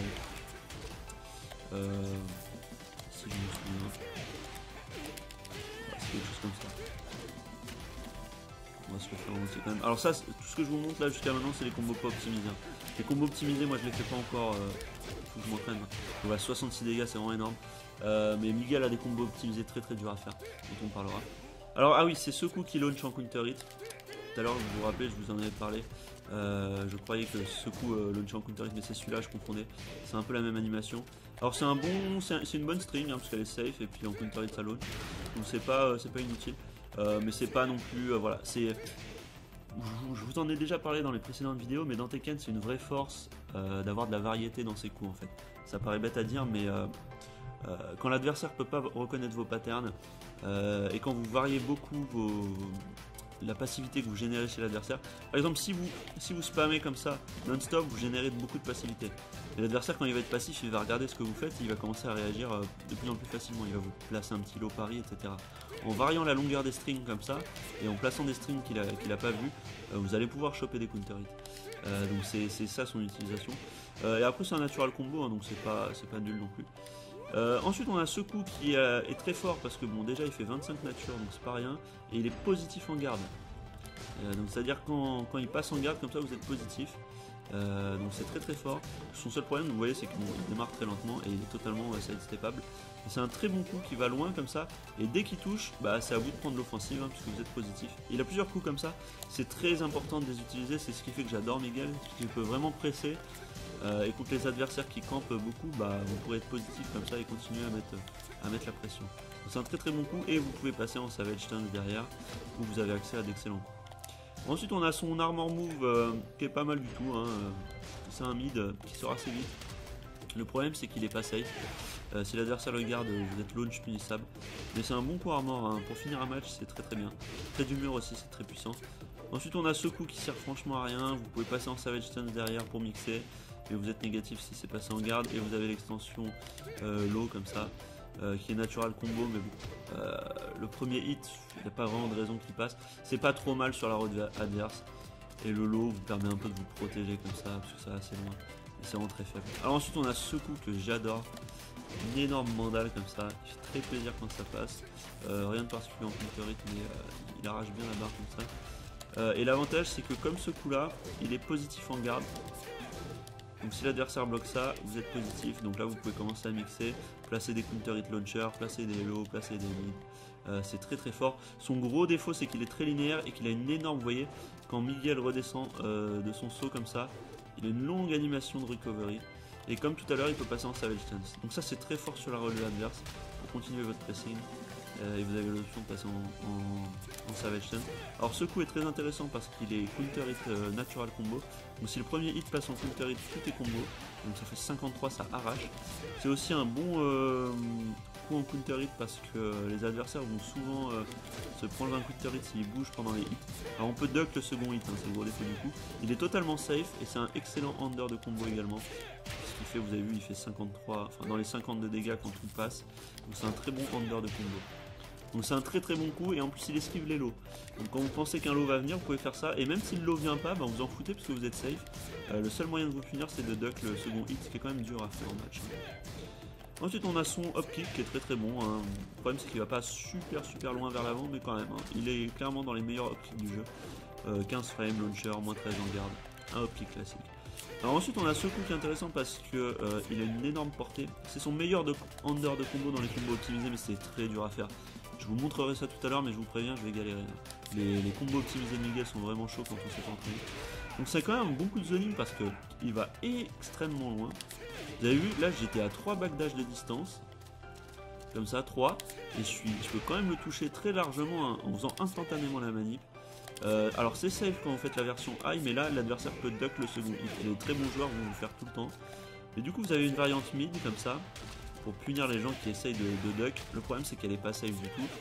Euh, si je me souviens, voilà, c'est quelque chose comme ça. On va se le faire remonter quand même. Alors ça, tout ce que je vous montre là jusqu'à maintenant, c'est les combos pas optimisés. Les combos optimisés, moi je les fais pas encore. Euh, faut que je m'entraîne. Voilà, soixante-six dégâts, c'est vraiment énorme. Euh, mais Miguel a des combos optimisés très très durs à faire, dont on parlera. Alors ah oui, c'est ce coup qui launch en counter hit. Tout à l'heure, vous vous rappelez, je vous en avais parlé. Euh, je croyais que ce coup euh, launch en counter hit, mais c'est celui-là, je confondais. C'est un peu la même animation. Alors c'est un bon, c'est une bonne string hein, parce qu'elle est safe et puis en counter hit ça launch. Donc c'est pas, euh, c'est pas inutile. Euh, mais c'est pas non plus, euh, voilà, c'est, je vous en ai déjà parlé dans les précédentes vidéos, mais dans Tekken c'est une vraie force euh, d'avoir de la variété dans ses coups en fait. Ça paraît bête à dire, mais euh, euh, quand l'adversaire peut pas reconnaître vos patterns euh, et quand vous variez beaucoup vos, la passivité que vous générez chez l'adversaire. Par exemple, si vous, si vous spammez comme ça non-stop, vous générez beaucoup de passivité. Et l'adversaire, quand il va être passif, il va regarder ce que vous faites et il va commencer à réagir euh, de plus en plus facilement. Il va vous placer un petit lot pari, et cetera. En variant la longueur des strings comme ça, et en plaçant des strings qu'il a, qu'il a pas vu, euh, vous allez pouvoir choper des counter hits. Euh, donc c'est ça son utilisation. Euh, et après c'est un natural combo, hein, donc c'est pas, c'est pas nul non plus. Euh, ensuite on a ce coup qui euh, est très fort parce que bon déjà il fait vingt-cinq nature donc c'est pas rien. Et il est positif en garde. Euh, donc c'est à dire quand, quand il passe en garde comme ça vous êtes positif. Euh, donc c'est très très fort. Son seul problème vous voyez c'est qu'il démarre très lentement et il est totalement euh, sidesteppable. C'est un très bon coup qui va loin comme ça. Et dès qu'il touche, bah, c'est à vous de prendre l'offensive hein, puisque vous êtes positif. Il a plusieurs coups comme ça. C'est très important de les utiliser. C'est ce qui fait que j'adore Miguel. Parce qu'il peut vraiment presser. Euh, et contre les adversaires qui campent beaucoup, bah, vous pourrez être positif comme ça et continuer à mettre, à mettre la pression. C'est un très très bon coup et vous pouvez passer en Savage Stance derrière où vous avez accès à d'excellents coups. Ensuite on a son armor move euh, qui est pas mal du tout, hein. C'est un mid euh, qui sort assez vite. Le problème c'est qu'il est pas safe, euh, si l'adversaire le garde vous êtes launch punissable. Mais c'est un bon coup armor, hein. Pour finir un match c'est très très bien. Près du mur aussi c'est très puissant. Ensuite on a ce coup qui sert franchement à rien, vous pouvez passer en Savage Stance derrière pour mixer. Mais vous êtes négatif si c'est passé en garde et vous avez l'extension euh, low comme ça. Euh, qui est natural combo, mais bon, euh, le premier hit, il n'y a pas vraiment de raison qu'il passe. C'est pas trop mal sur la route adverse. Et le low vous permet un peu de vous protéger comme ça, parce que ça va assez loin. Et c'est vraiment très faible. Alors ensuite on a ce coup que j'adore. Une énorme mandale comme ça, qui fait très plaisir quand ça passe. Euh, rien de particulier en counter hit, mais euh, il arrache bien la barre comme ça. Euh, et l'avantage c'est que comme ce coup là, il est positif en garde. Donc si l'adversaire bloque ça, vous êtes positif, donc là vous pouvez commencer à mixer, placer des counter hit launchers, placer des low, placer des mid, euh, c'est très très fort. Son gros défaut c'est qu'il est très linéaire et qu'il a une énorme, vous voyez, quand Miguel redescend euh, de son saut comme ça, il a une longue animation de recovery, et comme tout à l'heure il peut passer en Savage Stance. Donc ça c'est très fort sur la relève adverse, pour continuer votre pressing. Euh, et vous avez l'option de passer en, en, en Savage Stance. Alors ce coup est très intéressant parce qu'il est counter hit euh, natural combo. Donc si le premier hit passe en counter hit, tout est combo. Donc ça fait cinquante-trois, ça arrache. C'est aussi un bon euh, coup en counter hit parce que les adversaires vont souvent euh, se prendre un counter hit s'ils bougent pendant les hits. Alors on peut duck le second hit, hein, c'est le gros défaut du coup. Il est totalement safe et c'est un excellent under de combo également. Ce qui fait, vous avez vu, il fait cinquante-trois, enfin dans les cinquante-deux dégâts quand tout passe. Donc c'est un très bon under de combo. Donc c'est un très très bon coup et en plus il esquive les lots. Donc quand vous pensez qu'un lot va venir, vous pouvez faire ça. Et même si le lot vient pas, bah, vous en foutez parce que vous êtes safe. Euh, le seul moyen de vous punir c'est de duck le second hit, ce qui est quand même dur à faire en match. Ensuite on a son up kick qui est très très bon. Hein. Le problème c'est qu'il va pas super super loin vers l'avant, mais quand même. Hein. Il est clairement dans les meilleurs up kicks du jeu. Euh, quinze frames, launcher, moins treize en garde. Un up kick classique. Alors ensuite on a ce coup qui est intéressant parce que euh, il a une énorme portée. C'est son meilleur de under de combo dans les combos optimisés, mais c'est très dur à faire. Je vous montrerai ça tout à l'heure, mais je vous préviens, je vais galérer. Les, les combos optimisés de Miguel sont vraiment chauds quand on s'est pas entraîné. Donc c'est quand même un bon coup de zoning parce que il va extrêmement loin. Vous avez vu, là j'étais à trois backdash de distance. Comme ça, trois. Et je, suis, je peux quand même le toucher très largement hein, en faisant instantanément la manip. Euh, alors c'est safe quand vous faites la version high, mais là l'adversaire peut duck le second hit. Les très bons joueurs vont vous le faire tout le temps. Et du coup vous avez une variante mid comme ça. Pour punir les gens qui essayent de, de duck. Le problème c'est qu'elle est pas safe du tout.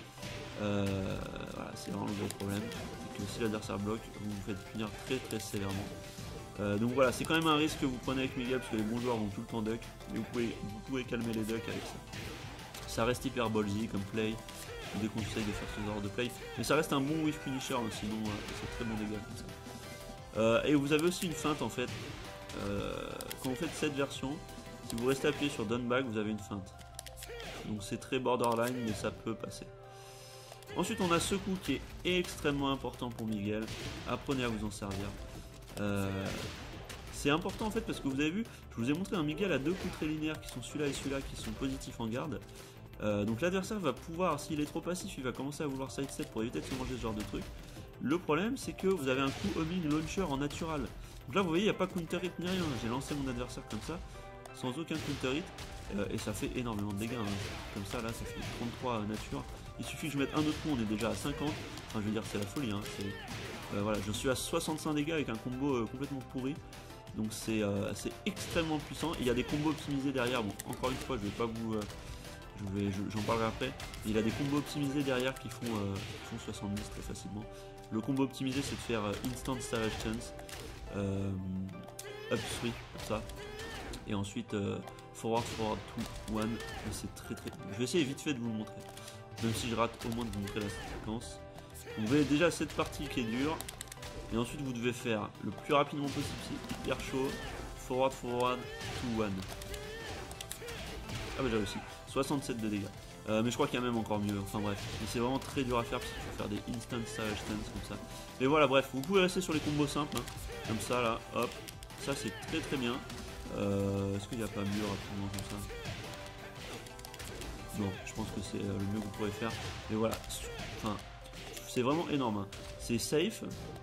Euh, voilà, c'est vraiment le gros problème. C'est que si l'adversaire bloque, vous vous faites punir très très sévèrement. Euh, donc voilà, c'est quand même un risque que vous prenez avec Miguel parce que les bons joueurs vont tout le temps duck. Mais vous pouvez, vous pouvez calmer les ducks avec ça. Ça reste hyper ballsy comme play. Je vous déconseille de faire ce genre de play. Mais ça reste un bon whiff finisher, hein, sinon euh, c'est très bon dégâts comme ça. Euh, et vous avez aussi une feinte en fait. Euh, quand vous faites cette version, si vous restez appuyé sur down back, vous avez une feinte. Donc c'est très borderline, mais ça peut passer. Ensuite, on a ce coup qui est extrêmement important pour Miguel. Apprenez à vous en servir. Euh, c'est important en fait parce que vous avez vu, je vous ai montré un Miguel à deux coups très linéaires qui sont celui-là et celui-là qui sont positifs en garde. Euh, donc l'adversaire va pouvoir, s'il est trop passif, il va commencer à vouloir sidestep pour éviter de se manger ce genre de truc. Le problème, c'est que vous avez un coup homing launcher en natural. Donc là, vous voyez, il n'y a pas counter hit ni rien. J'ai lancé mon adversaire comme ça, sans aucun counter hit, euh, et ça fait énormément de dégâts. Hein. Comme ça, là, ça fait trente-trois nature. Il suffit que je mette un autre coup, on est déjà à cinquante. Enfin, je veux dire, c'est la folie. Hein. Euh, voilà, je suis à soixante-cinq dégâts avec un combo euh, complètement pourri. Donc c'est euh, extrêmement puissant. Il y a des combos optimisés derrière. Bon, encore une fois, je vais pas vous... Euh, je vais, j'en parlerai après. Il y a des combos optimisés derrière qui font, euh, qui font soixante-dix très facilement. Le combo optimisé, c'est de faire euh, Instant Savage Stance, euh, Up three, comme ça. Et ensuite, euh, Forward, Forward, two, one. C'est très très... Je vais essayer vite fait de vous le montrer. Même si je rate au moins de vous montrer la séquence. Vous voyez déjà cette partie qui est dure. Et ensuite, vous devez faire le plus rapidement possible, c'est hyper chaud. Forward, Forward, two, one. Ah bah j'ai réussi, soixante-sept de dégâts. Euh, mais je crois qu'il y a même encore mieux, enfin bref. Mais c'est vraiment très dur à faire parce qu'il faut faire des instant savage stance comme ça. Mais voilà, bref, vous pouvez rester sur les combos simples, hein, comme ça là, hop. Ça c'est très très bien. Euh, Est-ce qu'il n'y a pas mieux rapidement comme ça? Non, je pense que c'est euh, le mieux que vous pourrez faire. Mais voilà, enfin, c'est vraiment énorme. Hein. C'est safe,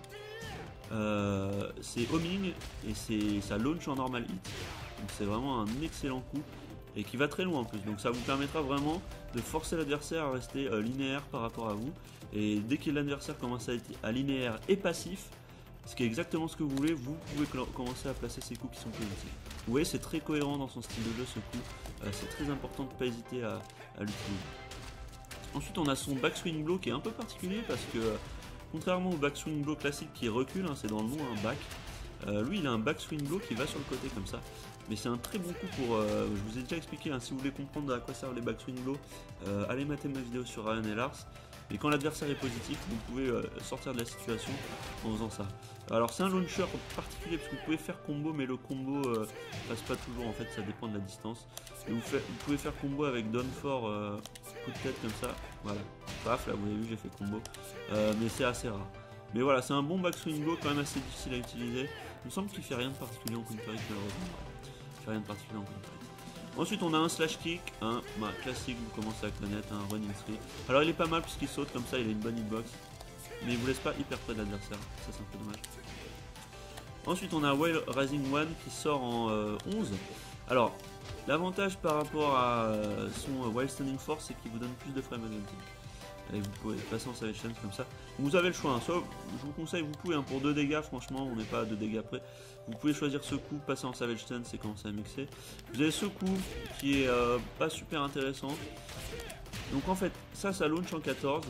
euh, c'est homing et c'est ça launch en normal hit. Donc c'est vraiment un excellent coup et qui va très loin en plus. Donc ça vous permettra vraiment de forcer l'adversaire à rester euh, linéaire par rapport à vous. Et dès que l'adversaire commence à être à linéaire et passif, ce qui est exactement ce que vous voulez, vous pouvez commencer à placer ces coups qui sont positifs. Vous voyez, c'est très cohérent dans son style de jeu ce coup. Euh, c'est très important de ne pas hésiter à, à l'utiliser. Ensuite, on a son backswing blow qui est un peu particulier parce que, euh, contrairement au backswing blow classique qui recule, hein, c'est dans le nom un back, euh, lui il a un backswing blow qui va sur le côté comme ça. Mais c'est un très bon coup pour, euh, je vous ai déjà expliqué, hein, si vous voulez comprendre à quoi servent les backswing blow, euh, allez mater ma vidéo sur Ryan et Lars. Et quand l'adversaire est positif, vous pouvez euh, sortir de la situation en faisant ça. Alors c'est un launcher particulier parce que vous pouvez faire combo, mais le combo euh, passe pas toujours, en fait ça dépend de la distance. Et vous, fait, vous pouvez faire combo avec down four, euh, coup de tête comme ça, voilà. Paf, là vous avez vu j'ai fait combo, euh, mais c'est assez rare. Mais voilà, c'est un bon backswing blow quand même assez difficile à utiliser. Il me semble qu'il fait rien de particulier en counter-hit malheureusement. Il fait rien de particulier en counter-hit. Ensuite on a un slash kick, un bah, classique, vous commencez à connaître, un running three. Alors il est pas mal puisqu'il saute comme ça, il a une bonne hitbox. Mais il vous laisse pas hyper près de l'adversaire, ça c'est un peu dommage. Ensuite on a Wild Rising one qui sort en euh, onze. Alors l'avantage par rapport à euh, son euh, Wild Standing Force c'est qu'il vous donne plus de frame advantage. Et vous pouvez passer en savage chance comme ça. Vous avez le choix, hein. Soit je vous conseille, vous pouvez hein, pour deux dégâts, franchement on n'est pas à deux dégâts près. Vous pouvez choisir ce coup, passer en savage stance et commencer à mixer. Vous avez ce coup qui est euh, pas super intéressant. Donc en fait ça ça launch en quatorze.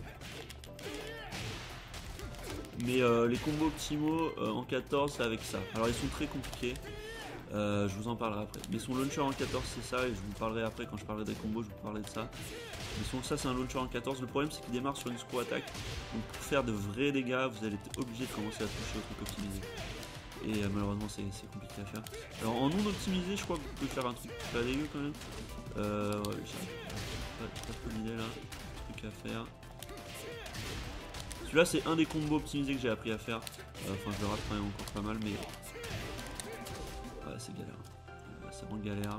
Mais euh, les combos optimaux euh, en quatorze c'est avec ça. Alors ils sont très compliqués. Euh, je vous en parlerai après. Mais son launcher en quatorze c'est ça et je vous parlerai après quand je parlerai des combos, je vous parlerai de ça. Mais son, ça c'est un launcher en quatorze. Le problème c'est qu'il démarre sur une screw attack. Donc pour faire de vrais dégâts vous allez être obligé de commencer à toucher au truc optimisé. Et euh, malheureusement c'est compliqué à faire. Alors en non optimisé je crois que vous pouvez faire un truc pas dégueu quand même. Euh, ouais, j'ai pas, pas trop d'idée là. Truc à faire. Celui-là c'est un des combos optimisés que j'ai appris à faire. Euh, enfin je le rate quand même encore pas mal mais... Ouais c'est galère. Ouais, c'est vraiment galère.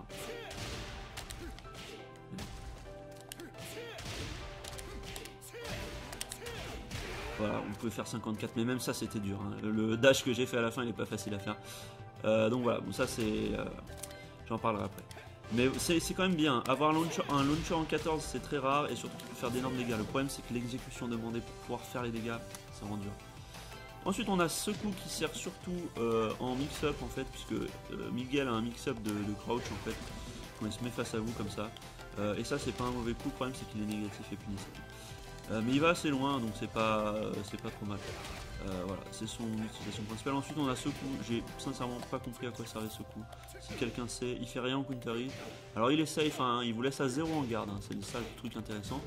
Voilà, vous pouvez faire cinquante-quatre, mais même ça c'était dur. Hein. Le dash que j'ai fait à la fin il n'est pas facile à faire. Euh, donc voilà, bon, ça c'est... Euh, j'en parlerai après. Mais c'est quand même bien. Avoir launcher, un launcher en quatorze c'est très rare et surtout qu'il peut faire d'énormes dégâts. Le problème c'est que l'exécution demandée pour pouvoir faire les dégâts, c'est vraiment dur. Ensuite on a ce coup qui sert surtout euh, en mix-up en fait, puisque euh, Miguel a un mix-up de, de crouch en fait, quand il se met face à vous comme ça. Euh, et ça c'est pas un mauvais coup, le problème c'est qu'il est négatif et punissable. Euh, mais il va assez loin donc c'est pas, euh, c'est pas trop mal. Euh, voilà, c'est son utilisation principale. Ensuite on a ce coup, j'ai sincèrement pas compris à quoi servait ce coup. Si quelqu'un sait, il fait rien en counter. Alors il est safe, hein, il vous laisse à zéro en garde, hein, c'est ça le truc intéressant.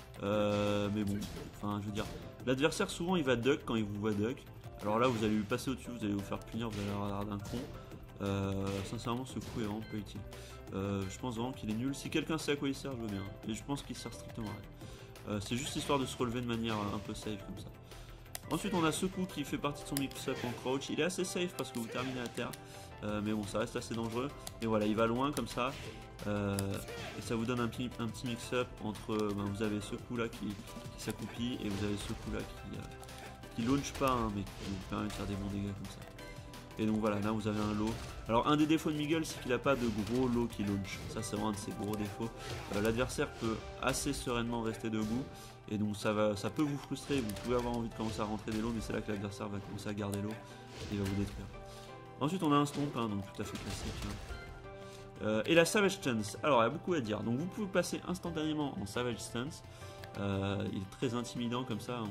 Euh, mais bon, enfin je veux dire, l'adversaire souvent il va duck quand il vous voit duck. Alors là vous allez lui passer au-dessus, vous allez vous faire punir, vous allez avoir d'un con. Euh, sincèrement ce coup est vraiment pas utile. Euh, je pense vraiment qu'il est nul. Si quelqu'un sait à quoi il sert, je veux bien. Et je pense qu'il sert strictement à rien. Euh, c'est juste histoire de se relever de manière un peu safe comme ça. Ensuite on a ce coup qui fait partie de son mix-up en crouch. Il est assez safe parce que vous terminez à terre. Euh, mais bon ça reste assez dangereux. Et voilà, il va loin comme ça. Euh, et ça vous donne un petit, un petit mix-up entre... Ben, vous avez ce coup là qui, qui s'accouplit et vous avez ce coup là qui, euh, qui launch pas hein, mais qui vous permet de faire des bons dégâts comme ça. Et donc voilà, là vous avez un lot. Alors un des défauts de Miguel c'est qu'il n'a pas de gros lot qui launch. Ça c'est vraiment un de ses gros défauts. Euh, L'adversaire peut assez sereinement rester debout. Et donc ça, va, ça peut vous frustrer. Vous pouvez avoir envie de commencer à rentrer des lots. Mais c'est là que l'adversaire va commencer à garder l'eau. Et va vous détruire. Ensuite on a un stomp, hein, donc tout à fait classique. Hein. Euh, et la Savage Stance. Alors il y a beaucoup à dire. Donc vous pouvez passer instantanément en Savage Stance. Euh, il est très intimidant comme ça. On...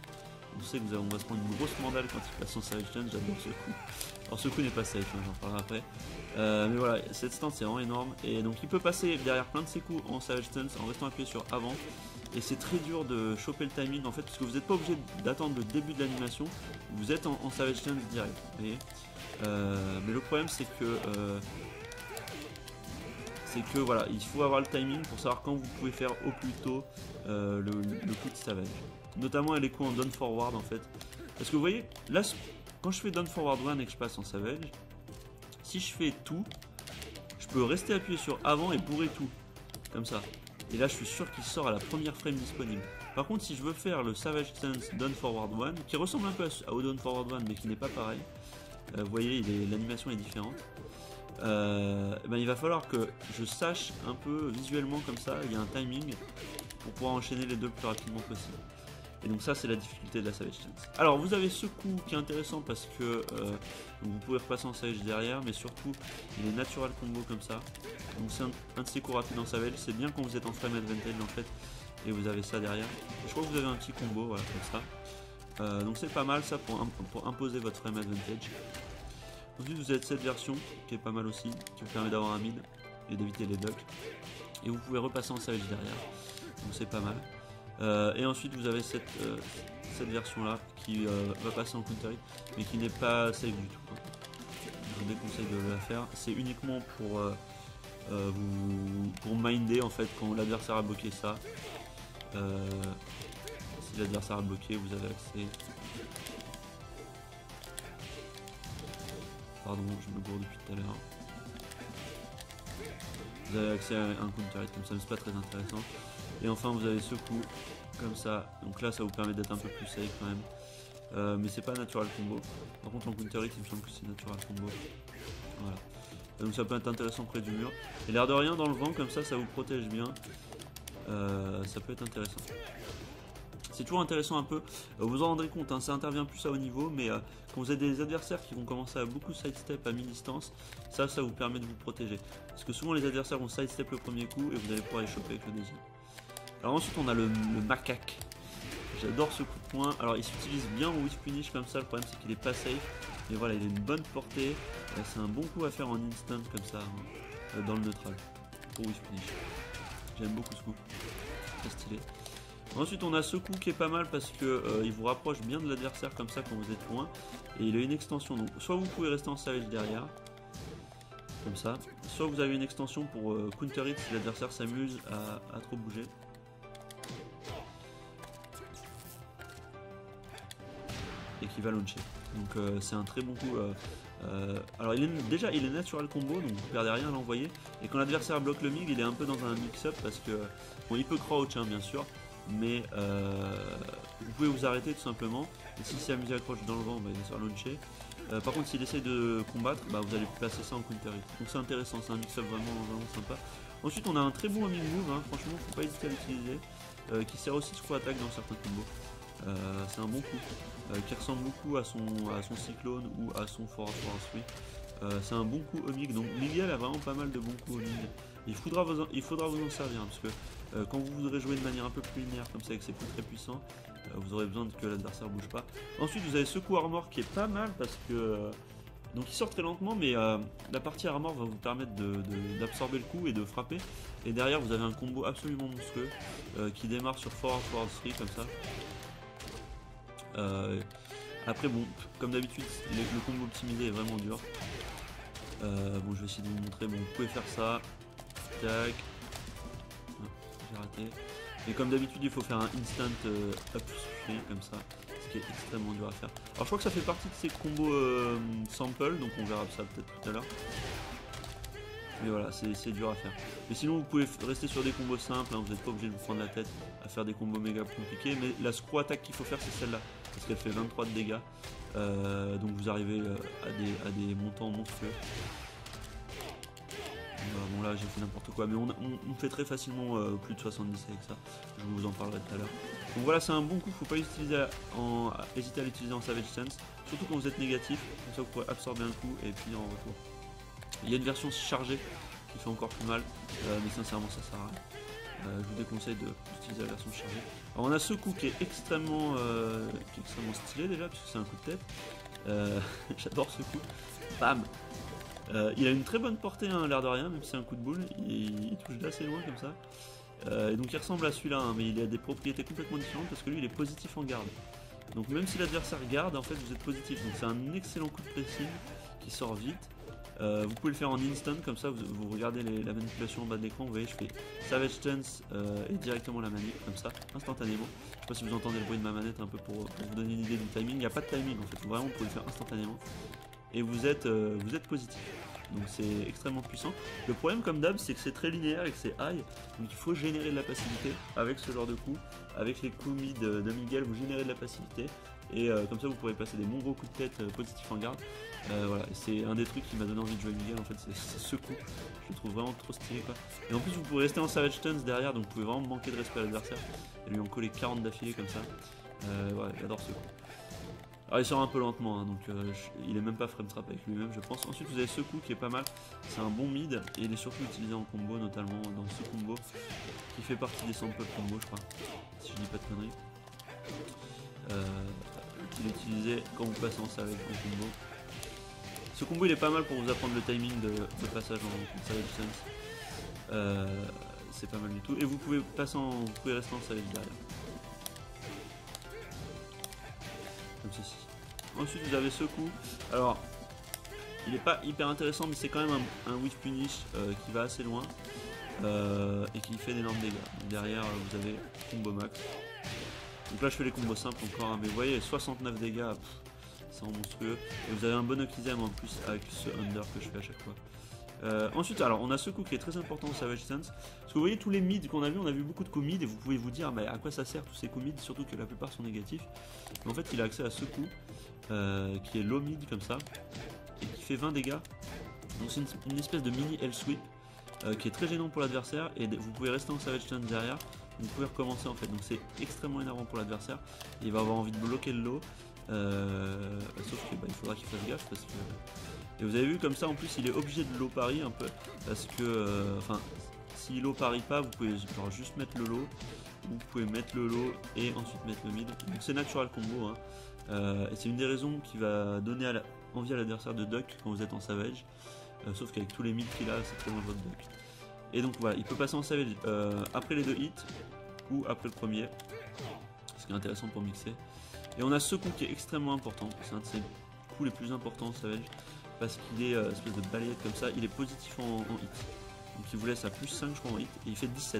On sait que vous avez, on va se prendre une grosse mandale quand il passe en Savage Stance, j'adore ce coup. Alors ce coup n'est pas safe, hein, j'en parlerai après. Euh, mais voilà, cette stance est vraiment énorme. Et donc il peut passer derrière plein de ses coups en Savage Stance en restant appuyé sur avant. Et c'est très dur de choper le timing en fait, parce que vous n'êtes pas obligé d'attendre le début de l'animation. Vous êtes en, en Savage Stance direct. Vous voyez euh, mais le problème c'est que... Euh, c'est que voilà, il faut avoir le timing pour savoir quand vous pouvez faire au plus tôt euh, le, le coup de savage. Notamment les coups en down forward en fait. Parce que vous voyez, là, quand je fais down forward one et que je passe en savage, si je fais tout, je peux rester appuyé sur avant et bourrer tout. Comme ça. Et là, je suis sûr qu'il sort à la première frame disponible. Par contre, si je veux faire le savage stance down forward one, qui ressemble un peu au down forward one, mais qui n'est pas pareil, euh, vous voyez, l'animation est différente. Euh, ben, il va falloir que je sache un peu visuellement comme ça, il y a un timing pour pouvoir enchaîner les deux le plus rapidement possible. Et donc ça c'est la difficulté de la savage stance. Alors vous avez ce coup qui est intéressant parce que euh, vous pouvez repasser en savage derrière, mais surtout il est natural combo comme ça. Donc c'est un, un de ces coups rapides en savage, c'est bien quand vous êtes en frame advantage en fait, et vous avez ça derrière. Et je crois que vous avez un petit combo, voilà, comme ça. Euh, donc c'est pas mal ça pour, pour imposer votre frame advantage. Ensuite vous avez cette version qui est pas mal aussi, qui vous permet d'avoir un mid et d'éviter les ducks. Et vous pouvez repasser en savage derrière, donc c'est pas mal. Euh, et ensuite vous avez cette, euh, cette version là qui euh, va passer en counter hit, mais qui n'est pas safe du tout. Hein. Je vous déconseille de la faire, c'est uniquement pour, euh, euh, vous, pour minder en fait quand l'adversaire a bloqué ça. Euh, si l'adversaire a bloqué, vous avez accès. Pardon, je me gourde depuis tout à l'heure. Vous avez accès à un counter hit comme ça, mais c'est pas très intéressant. Et enfin vous avez ce coup comme ça, donc là ça vous permet d'être un peu plus safe quand même. Euh, mais c'est pas natural combo. Par contre en counter hit il me semble que c'est natural combo. Voilà. Donc ça peut être intéressant près du mur. Et l'air de rien dans le vent comme ça, ça vous protège bien. Euh, ça peut être intéressant. C'est toujours intéressant un peu, vous vous en rendrez compte, hein, ça intervient plus à haut niveau, mais euh, quand vous avez des adversaires qui vont commencer à beaucoup sidestep à mi-distance, ça, ça vous permet de vous protéger. Parce que souvent les adversaires vont sidestep le premier coup et vous allez pouvoir les choper avec le deuxième. Alors ensuite on a le, le macaque. J'adore ce coup de poing. Alors il s'utilise bien en whiff punish comme ça, le problème c'est qu'il est pas safe. Mais voilà, il a une bonne portée. C'est un bon coup à faire en instant comme ça, hein, dans le neutral, pour whiff punish. J'aime beaucoup ce coup, très stylé. Ensuite on a ce coup qui est pas mal parce que euh, il vous rapproche bien de l'adversaire comme ça quand vous êtes loin. Et il a une extension, donc soit vous pouvez rester en savage derrière, comme ça, soit vous avez une extension pour euh, counter hit si l'adversaire s'amuse à, à trop bouger. Et qui va launcher. Donc euh, c'est un très bon coup. Euh, euh, alors il est, déjà il est natural combo, donc vous perdez rien à l'envoyer. Et quand l'adversaire bloque le mig, il est un peu dans un mix-up parce que bon, il peut crouch hein, bien sûr, mais euh, vous pouvez vous arrêter tout simplement. Et s'il s'est amusé à crouch dans le vent, bah, il va se faire launcher. Euh, par contre s'il essaye de combattre, bah, vous allez placer ça en counter hit. Donc c'est intéressant, c'est un mix-up vraiment, vraiment sympa. Ensuite on a un très bon homing move, hein, franchement faut pas hésiter à l'utiliser, euh, qui sert aussi de screw attack dans certains combos. Euh, c'est un bon coup, euh, qui ressemble beaucoup à son, à son cyclone ou à son forward forward sweep. Euh, c'est un bon coup Omig, donc Lilial a vraiment pas mal de bons coups Omig. Il faudra vous en, il faudra vous en servir, hein, parce que euh, quand vous voudrez jouer de manière un peu plus linéaire comme ça avec ces coups très puissants, euh, vous aurez besoin que l'adversaire bouge pas. Ensuite vous avez ce coup armor qui est pas mal parce que euh, donc il sort très lentement, mais euh, la partie armor va vous permettre d'absorber le coup et de frapper. Et derrière vous avez un combo absolument monstrueux euh, qui démarre sur forward forward three comme ça. Euh, après bon, comme d'habitude le, le combo optimisé est vraiment dur. Euh, bon je vais essayer de vous montrer, bon vous pouvez faire ça, tac, ah, j'ai raté. Et comme d'habitude il faut faire un instant euh, up free comme ça, ce qui est extrêmement dur à faire. Alors je crois que ça fait partie de ces combos euh, sample, donc on verra ça peut-être tout à l'heure. Mais voilà, c'est dur à faire. Mais sinon vous pouvez rester sur des combos simples, hein, vous n'êtes pas obligé de vous prendre la tête à faire des combos méga compliqués. Mais la screw attack qu'il faut faire c'est celle-là, parce qu'elle fait vingt-trois de dégâts. Euh, donc vous arrivez euh, à, des, à des montants monstrueux. Voilà, bon là j'ai fait n'importe quoi, mais on, on, on fait très facilement euh, plus de soixante-dix avec ça. Je vous en parlerai tout à l'heure. Donc voilà, c'est un bon coup, faut pas utiliser en, hésiter à l'utiliser en savage stance, surtout quand vous êtes négatif, comme ça vous pourrez absorber un coup et puis en retour. Il y a une version chargée qui fait encore plus mal, euh, mais sincèrement ça sert à rien. Euh, je vous déconseille d'utiliser la version chargée. Alors on a ce coup qui est extrêmement, euh, qui est extrêmement stylé déjà, puisque c'est un coup de tête. Euh, J'adore ce coup. Bam. Euh, il a une très bonne portée, hein, l'air de rien, même si c'est un coup de boule. Il, il touche d'assez loin comme ça. Euh, et donc il ressemble à celui-là, hein, mais il a des propriétés complètement différentes parce que lui il est positif en garde. Donc même si l'adversaire garde, en fait vous êtes positif. Donc c'est un excellent coup de pressing qui sort vite. Euh, vous pouvez le faire en instant, comme ça vous, vous regardez les, la manipulation en bas de l'écran, vous voyez je fais Savage Stance euh, et directement la manip comme ça, instantanément. Je sais pas si vous entendez le bruit de ma manette un peu pour, pour vous donner une idée du timing, il n'y a pas de timing en fait, vraiment vous pouvez le faire instantanément. Et vous êtes, euh, vous êtes positif. Donc c'est extrêmement puissant. Le problème comme d'hab c'est que c'est très linéaire et que c'est high. Donc il faut générer de la passivité avec ce genre de coup. Avec les coups mid de, de Miguel vous générez de la passivité. Et euh, comme ça vous pourrez passer des bons gros coups de tête euh, positifs en garde. Euh, voilà, c'est un des trucs qui m'a donné envie de jouer Miguel en fait, c'est ce coup. Je le trouve vraiment trop stylé quoi. Et en plus vous pouvez rester en Savage Stance derrière, donc vous pouvez vraiment manquer de respect à l'adversaire. Et lui en coller quarante d'affilée comme ça. Euh, ouais, j'adore ce coup. Alors il sort un peu lentement, hein, donc euh, je, il est même pas frame trap avec lui-même je pense. Ensuite vous avez ce coup qui est pas mal, c'est un bon mid et il est surtout utilisé en combo, notamment dans ce combo qui fait partie des sample combo je crois, si je dis pas de conneries. Euh, qu'il est utilisé quand vous passez en savage en combo. Ce combo il est pas mal pour vous apprendre le timing de, de passage en savage sense. Euh, c'est pas mal du tout. Et vous pouvez passer en. Vous pouvez rester en savage derrière. Comme ceci. Ensuite vous avez ce coup. Alors il n'est pas hyper intéressant mais c'est quand même un, un whiff punish euh, qui va assez loin euh, et qui fait d'énormes dégâts. Donc derrière vous avez combo max. Donc là je fais les combos simples encore hein, mais vous voyez soixante-neuf dégâts, c'est monstrueux. Et vous avez un bon Oxysem en plus avec ce under que je fais à chaque fois. Euh, ensuite alors on a ce coup qui est très important au Savage Stance. Parce que vous voyez tous les mids qu'on a vu, on a vu beaucoup de coups mid et vous pouvez vous dire mais à quoi ça sert tous ces coups mid, surtout que la plupart sont négatifs. Mais en fait il a accès à ce coup euh, qui est low mid comme ça et qui fait vingt dégâts. Donc c'est une, une espèce de mini L sweep euh, qui est très gênant pour l'adversaire et vous pouvez rester en Savage Stance derrière. Vous pouvez recommencer en fait, donc c'est extrêmement énervant pour l'adversaire. Il va avoir envie de bloquer le low, euh, sauf qu'il bah, faudra qu'il fasse gaffe parce que. Et vous avez vu comme ça en plus il est obligé de low pari un peu parce que, euh, enfin, s'il low pari pas, vous pouvez genre, juste mettre le low, ou vous pouvez mettre le low et ensuite mettre le mid. Donc c'est natural combo, hein. euh, et c'est une des raisons qui va donner à la... envie à l'adversaire de duck quand vous êtes en savage, euh, sauf qu'avec tous les mids qu'il a, c'est très dangereux de duck. Et donc voilà, il peut passer en savage euh, après les deux hits ou après le premier, ce qui est intéressant pour mixer. Et on a ce coup qui est extrêmement important, c'est un de ses coups les plus importants en savage, parce qu'il est euh, espèce de balayette comme ça, il est positif en, en hit. Donc il vous laisse à plus cinq je crois en hit, et il fait dix-sept.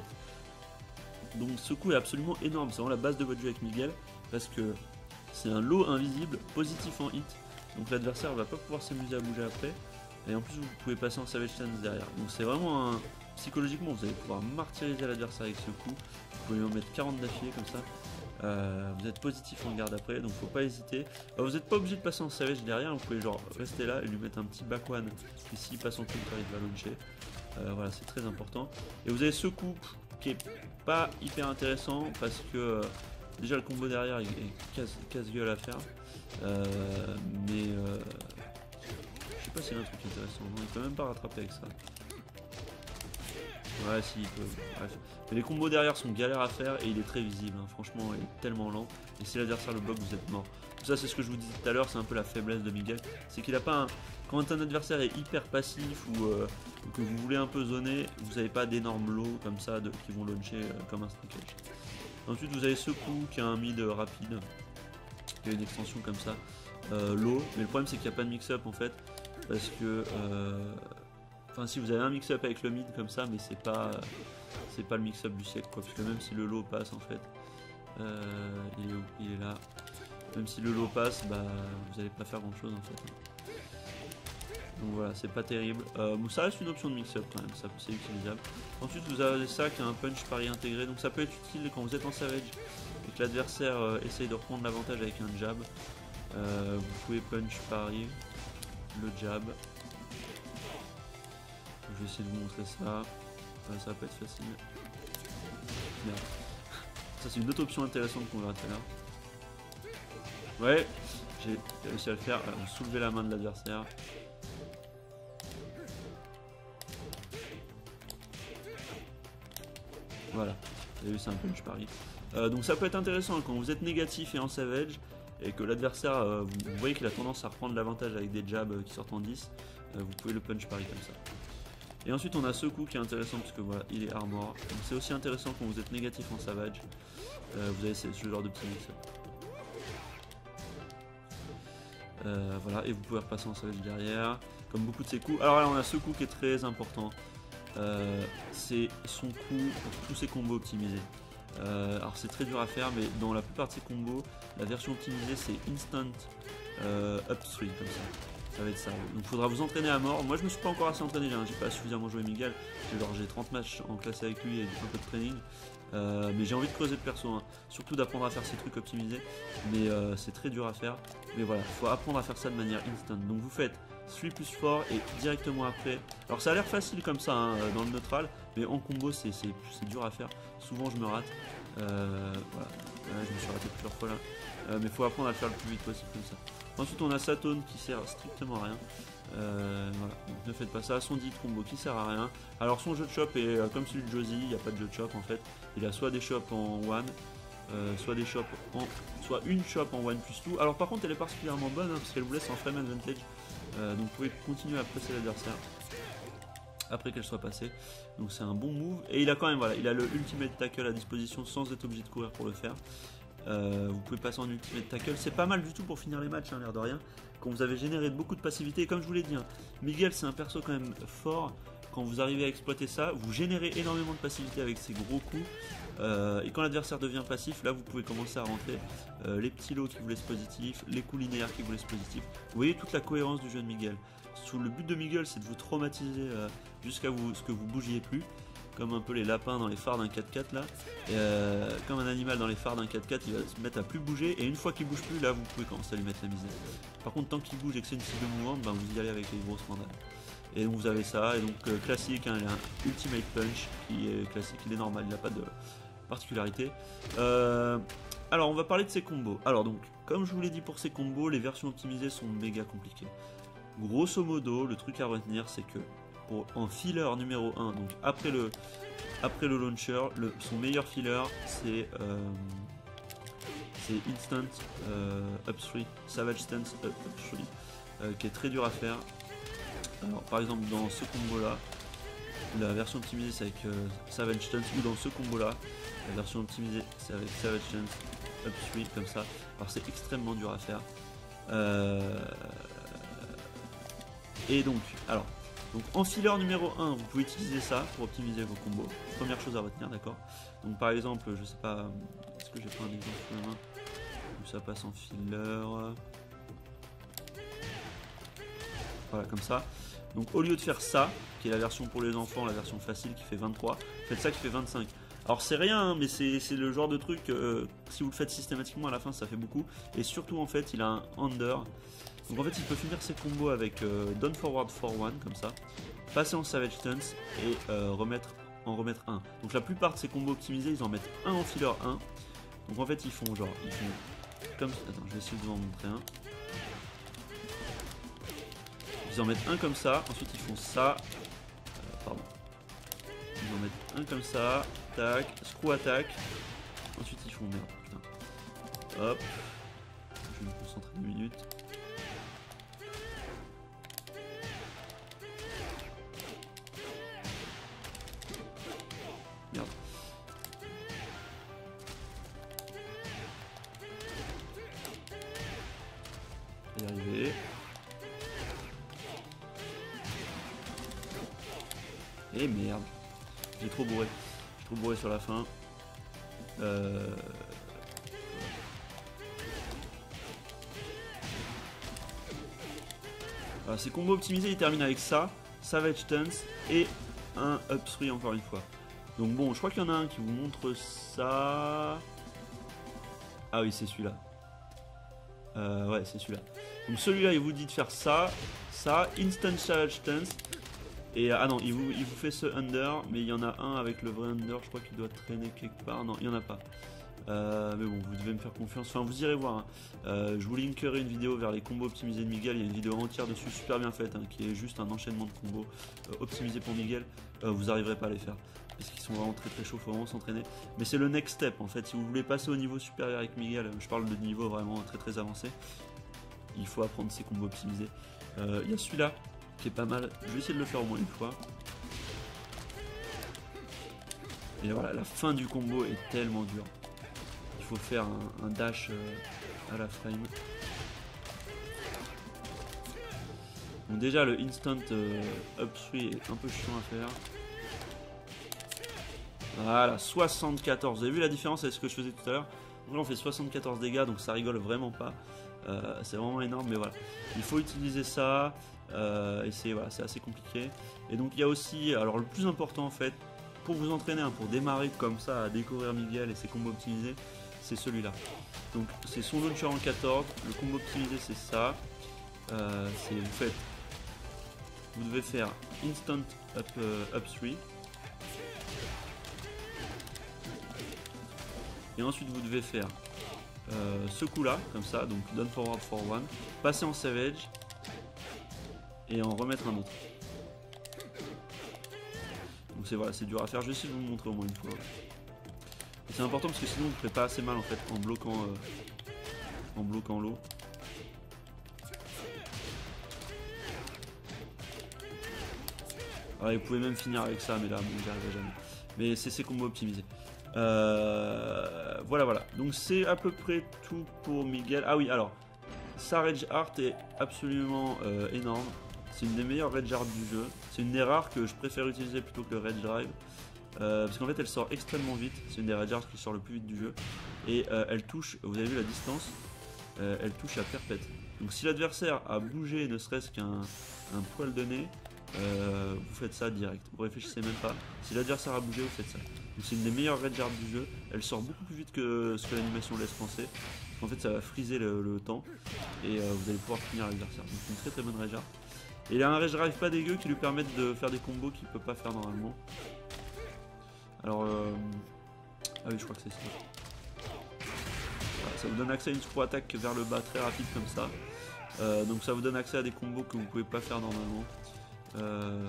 Donc ce coup est absolument énorme, c'est vraiment la base de votre jeu avec Miguel, parce que c'est un low invisible, positif en hit, donc l'adversaire va pas pouvoir s'amuser à bouger après, et en plus vous pouvez passer en Savage Stance derrière. Donc c'est vraiment un... Psychologiquement vous allez pouvoir martyriser l'adversaire avec ce coup, vous pouvez lui en mettre quarante d'affilée comme ça. Euh, vous êtes positif en garde après, donc faut pas hésiter. Alors, vous n'êtes pas obligé de passer en savage derrière, vous pouvez genre rester là et lui mettre un petit back one, et s'il passe en counter il va launcher. Euh, voilà, c'est très important. Et vous avez ce coup qui est pas hyper intéressant parce que euh, déjà le combo derrière est, est casse, casse gueule à faire, euh, mais euh, je sais pas s'il y a un truc intéressant, non, il peut même pas rattraper avec ça. Ouais, si, il peut. Bref. Mais les combos derrière sont galères à faire et il est très visible. Hein. Franchement, il est tellement lent. Et si l'adversaire le bloque, vous êtes mort. Ça, c'est ce que je vous disais tout à l'heure. C'est un peu la faiblesse de Miguel. C'est qu'il a pas un. Quand un adversaire est hyper passif ou, euh, ou que vous voulez un peu zoner, vous n'avez pas d'énormes lots comme ça de, qui vont launcher euh, comme un snake edge. Ensuite, vous avez ce coup qui a un mid rapide. Qui a une extension comme ça. Euh, low. Mais le problème, c'est qu'il n'y a pas de mix-up en fait. Parce que. Euh, Enfin si vous avez un mix-up avec le mid comme ça, mais c'est pas c'est pas le mix-up du siècle quoi, parce que même si le low passe en fait, euh, il est où? Il est là. Même si le low passe, bah vous allez pas faire grand chose en fait. Donc voilà, c'est pas terrible. Euh, bon, ça reste une option de mix-up quand même, ça c'est utilisable. Ensuite vous avez ça qui a un punch pari intégré, donc ça peut être utile quand vous êtes en savage et que l'adversaire euh, essaye de reprendre l'avantage avec un jab. Euh, vous pouvez punch pari le jab. Je vais essayer de vous montrer ça. Euh, ça va pas être facile. Merde. Ça c'est une autre option intéressante qu'on verra tout à l'heure. Ouais, j'ai réussi à le faire. Alors, soulever la main de l'adversaire. Voilà. Vous avez vu, c'est un punch pari. Euh, donc ça peut être intéressant quand vous êtes négatif et en savage et que l'adversaire, euh, vous, vous voyez qu'il a tendance à reprendre l'avantage avec des jabs euh, qui sortent en dix. Euh, vous pouvez le punch pari comme ça. Et ensuite on a ce coup qui est intéressant parce que voilà, il est armor. Donc c'est aussi intéressant quand vous êtes négatif en savage. Euh, vous avez ce, ce genre de petit mix. Euh, voilà, et vous pouvez repasser en savage derrière, comme beaucoup de ses coups. Alors là, on a ce coup qui est très important. Euh, c'est son coup pour tous ses combos optimisés. Euh, alors c'est très dur à faire, mais dans la plupart de ces combos, la version optimisée c'est instant euh, up three comme ça. Ça va être ça. Donc il faudra vous entraîner à mort. Moi je me suis pas encore assez entraîné, hein. J'ai pas suffisamment joué Miguel. J'ai trente matchs en classe avec lui et un peu de training. Euh, mais j'ai envie de creuser le perso, hein. Surtout d'apprendre à faire ces trucs optimisés. Mais euh, c'est très dur à faire. Mais voilà, il faut apprendre à faire ça de manière instant. Donc vous faites trois plus quatre et directement après. Alors ça a l'air facile comme ça hein, dans le neutral, mais en combo c'est dur à faire. Souvent je me rate. Euh, voilà, là, je me suis raté plusieurs fois là. Euh, mais il faut apprendre à le faire le plus vite possible comme ça. Ensuite on a Satone qui sert strictement à rien. Euh, voilà, donc ne faites pas ça. Son dit combo qui sert à rien. Alors son jeu de shop est euh, comme celui de Josie, il n'y a pas de jeu de shop en fait. Il a soit des shops en one, euh, soit des shops en. soit une shop en one plus two. Alors par contre elle est particulièrement bonne hein, parce qu'elle vous laisse en frame advantage. Euh, donc vous pouvez continuer à presser l'adversaire après qu'elle soit passée. Donc c'est un bon move. Et il a quand même voilà, il a le ultimate tackle à disposition sans être obligé de courir pour le faire. Euh, vous pouvez passer en ultimate tackle, c'est pas mal du tout pour finir les matchs, hein, l'air de rien. Quand vous avez généré beaucoup de passivité, et comme je vous l'ai dit, hein, Miguel c'est un perso quand même fort. Quand vous arrivez à exploiter ça, vous générez énormément de passivité avec ces gros coups. Euh, et quand l'adversaire devient passif, là vous pouvez commencer à rentrer euh, les petits lots qui vous laissent positif, les coups linéaires qui vous laissent positif. Vous voyez toute la cohérence du jeu de Miguel. Sous le but de Miguel, c'est de vous traumatiser euh, jusqu'à ce que vous bougiez plus. Comme un peu les lapins dans les phares d'un quatre quatre là. Et euh, comme un animal dans les phares d'un quatre quatre, il va se mettre à plus bouger. Et une fois qu'il bouge plus, là vous pouvez commencer à lui mettre la misère. Par contre, tant qu'il bouge et que c'est une cible mouvante, ben, vous y allez avec les grosses mandales. Et donc vous avez ça. Et donc euh, classique, hein, il a un ultimate punch qui est classique, il est normal, il n'a pas de particularité. Euh, alors on va parler de ses combos. Alors donc, comme je vous l'ai dit pour ces combos, les versions optimisées sont méga compliquées. Grosso modo, le truc à retenir, c'est que pour en filler numéro un, donc après le, après le launcher, le, son meilleur filler c'est euh, c'est instant euh, up three, savage stance up three, euh, qui est très dur à faire. Alors par exemple dans ce combo là, la version optimisée c'est avec euh, savage stance, ou dans ce combo là, la version optimisée c'est avec savage stance up three comme ça. Alors c'est extrêmement dur à faire. Euh, et donc, alors. Donc en filler numéro un, vous pouvez utiliser ça pour optimiser vos combos. Première chose à retenir, d'accord. Donc par exemple, je sais pas, est-ce que j'ai pris un exemple sous la main où ça passe en filler. Voilà, comme ça. Donc au lieu de faire ça, qui est la version pour les enfants, la version facile qui fait vingt-trois, faites ça qui fait vingt-cinq. Alors c'est rien, hein, mais c'est le genre de truc, euh, si vous le faites systématiquement à la fin, ça fait beaucoup. Et surtout en fait, il a un under. Donc en fait il peut finir ses combos avec euh, down forward for one comme ça, passer en savage stance et euh, remettre, en remettre un. Donc la plupart de ces combos optimisés ils en mettent un en filler un. Donc en fait ils font genre, ils font comme... Attends je vais essayer de vous en montrer un. Ils en mettent un comme ça, ensuite ils font ça. Euh, pardon. Ils en mettent un comme ça, tac, screw attack. Ensuite ils font merde, putain. Hop. Je vais me concentrer deux minutes. Merde. Je vais y arriver. Et merde. J'ai trop bourré. J'ai trop bourré sur la fin. Euh... Voilà, ces combos optimisés, ils terminent avec ça, savage stance et un up three encore une fois. Donc bon, je crois qu'il y en a un qui vous montre ça. Ah oui, c'est celui-là. Euh, ouais, c'est celui-là. Donc celui-là, il vous dit de faire ça, ça, instant savage stance. Et ah non, il vous, il vous fait ce under, mais il y en a un avec le vrai under, je crois qu'il doit traîner quelque part. Non, il n'y en a pas. Euh, mais bon, vous devez me faire confiance. Enfin, vous irez voir. Hein. Euh, je vous linkerai une vidéo vers les combos optimisés de Miguel. Il y a une vidéo entière dessus, super bien faite, hein, qui est juste un enchaînement de combos euh, optimisés pour Miguel. Euh, vous n'arriverez pas à les faire parce qu'ils sont vraiment très très chauds. Faut vraiment s'entraîner. Mais c'est le next step en fait. Si vous voulez passer au niveau supérieur avec Miguel, je parle de niveau vraiment très très avancé. Il faut apprendre ces combos optimisés. Euh, il y a celui-là qui est pas mal. Je vais essayer de le faire au moins une fois. Et voilà, la fin du combo est tellement dure. Il faut faire un, un dash euh, à la frame. Donc déjà le instant euh, up trois est un peu chiant à faire. Voilà, soixante-quatorze. Vous avez vu la différence avec ce que je faisais tout à l'heure? Là on fait soixante-quatorze dégâts, donc ça rigole vraiment pas. Euh, c'est vraiment énorme, mais voilà. Il faut utiliser ça, euh, et c'est voilà, c'est assez compliqué. Et donc il y a aussi, alors le plus important en fait, pour vous entraîner, hein, pour démarrer comme ça à découvrir Miguel et ses combos optimisés, c'est celui-là. Donc c'est son launcher en quatorze, le combo optimisé c'est ça. Euh, c'est vous faites, vous devez faire instant up, euh, up trois. Et ensuite vous devez faire euh, ce coup là, comme ça, donc down forward for one, passer en savage et en remettre un autre. Donc c'est voilà, c'est dur à faire, je vais essayer de vous le montrer au moins une fois. C'est important parce que sinon vous ne ferez pas assez mal en fait en bloquant euh, en bloquant l'eau. Alors, vous pouvez même finir avec ça, mais là bon, j'y arriverai jamais. Mais c'est ces combos optimisés. Euh, voilà voilà, donc c'est à peu près tout pour Miguel. Ah oui, alors sa Rage Art est absolument euh, énorme. C'est une des meilleures Rage Art du jeu. C'est une des rares que je préfère utiliser plutôt que le Rage Drive. Euh, parce qu'en fait elle sort extrêmement vite. C'est une des Rage Art qui sort le plus vite du jeu. Et euh, elle touche, vous avez vu la distance, euh, elle touche à perpète. Donc si l'adversaire a bougé ne serait-ce qu'un un poil de nez, euh, vous faites ça direct. Vous réfléchissez même pas. Si l'adversaire a bougé, vous faites ça. C'est une des meilleures Rage Art du jeu. Elle sort beaucoup plus vite que ce que l'animation laisse penser. En fait ça va friser le, le temps et euh, vous allez pouvoir finir l'adversaire. Donc c'est une très très bonne Rage Art. Et il a un Rage Drive pas dégueu qui lui permettent de faire des combos qu'il peut pas faire normalement. Alors euh... ah oui je crois que c'est ça. Voilà, ça vous donne accès à une screw attack vers le bas très rapide comme ça. Euh, donc ça vous donne accès à des combos que vous pouvez pas faire normalement. Euh...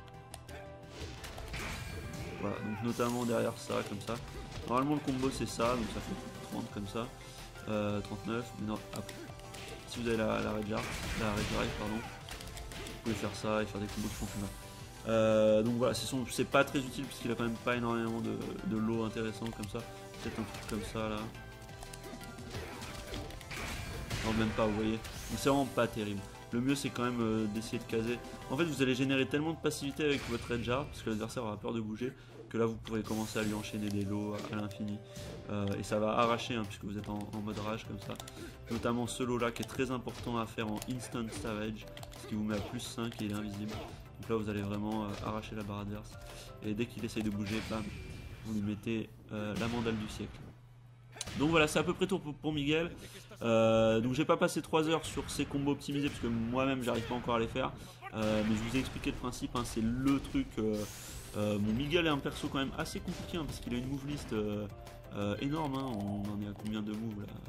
Voilà, donc notamment derrière ça, comme ça. Normalement le combo c'est ça, donc ça fait trente comme ça. Euh, trente-neuf, mais non, après. Si vous avez la, la Rage Art, la Rage Drive, pardon, vous pouvez faire ça et faire des combos qui font plus mal. Euh, donc voilà, c'est pas très utile puisqu'il a quand même pas énormément de, de lots intéressants comme ça. Peut-être un truc comme ça là. Non, même pas, vous voyez. Donc c'est vraiment pas terrible. Le mieux c'est quand même euh, d'essayer de caser. En fait vous allez générer tellement de passivité avec votre Rage Art parce que l'adversaire aura peur de bouger que là vous pourrez commencer à lui enchaîner des lots à, à l'infini. Euh, et ça va arracher hein, puisque vous êtes en, en mode rage comme ça. Notamment ce lot là qui est très important à faire en instant savage, ce qui vous met à plus cinq et il est invisible. Donc là vous allez vraiment euh, arracher la barre adverse. Et dès qu'il essaye de bouger, bam, vous lui mettez euh, la mandale du siècle. Donc voilà, c'est à peu près tout pour, pour Miguel. Euh, donc j'ai pas passé trois heures sur ces combos optimisés parce que moi-même j'arrive pas encore à les faire. Euh, mais je vous ai expliqué le principe, hein, c'est le truc. Euh, euh, bon, Miguel est un perso quand même assez compliqué hein, parce qu'il a une move list euh, euh, énorme. Hein, on en est à combien de moves là?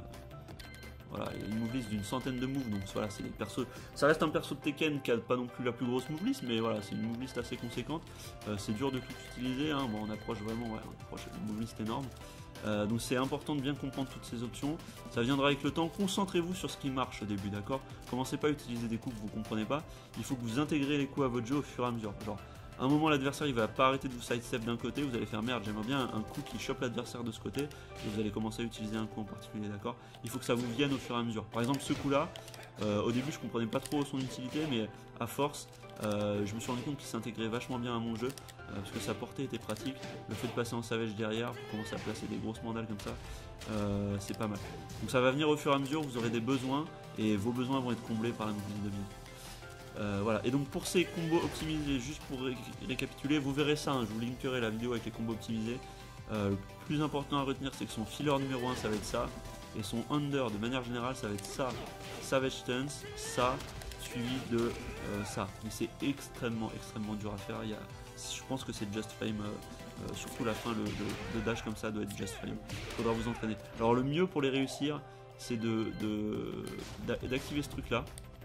Voilà, il y a une move list d'une centaine de moves, donc voilà, c'est des persos. Ça reste un perso de Tekken qui a pas non plus la plus grosse move list, mais voilà, c'est une move list assez conséquente. Euh, c'est dur de tout utiliser, hein. Bon, on approche vraiment, ouais, on approche une move list énorme. Euh, donc c'est important de bien comprendre toutes ces options. Ça viendra avec le temps. Concentrez-vous sur ce qui marche au début, d'accord? Commencez pas à utiliser des coups que vous comprenez pas. Il faut que vous intégrez les coups à votre jeu au fur et à mesure. Genre, à un moment l'adversaire il va pas arrêter de vous sidestep d'un côté, vous allez faire merde, j'aimerais bien un coup qui chope l'adversaire de ce côté, et vous allez commencer à utiliser un coup en particulier, d'accord? Il faut que ça vous vienne au fur et à mesure. Par exemple ce coup là, euh, au début je comprenais pas trop son utilité, mais à force euh, je me suis rendu compte qu'il s'intégrait vachement bien à mon jeu, euh, parce que sa portée était pratique. Le fait de passer en savage derrière pour commencer à placer des grosses mandales comme ça, euh, c'est pas mal. Donc ça va venir au fur et à mesure, vous aurez des besoins, et vos besoins vont être comblés par la mobilité de vie. Euh, voilà, et donc pour ces combos optimisés, juste pour ré récapituler, vous verrez ça, hein, je vous linkerai la vidéo avec les combos optimisés. Euh, le plus important à retenir, c'est que son filler numéro un, ça va être ça, et son under, de manière générale, ça va être ça, Savage Stance, ça, suivi de euh, ça. Mais c'est extrêmement, extrêmement dur à faire. Il y a, je pense que c'est Just Frame, euh, euh, surtout la fin, le, le, le dash comme ça doit être Just Frame. Il faudra vous entraîner. Alors le mieux pour les réussir, c'est de, de, d'activer ce truc-là.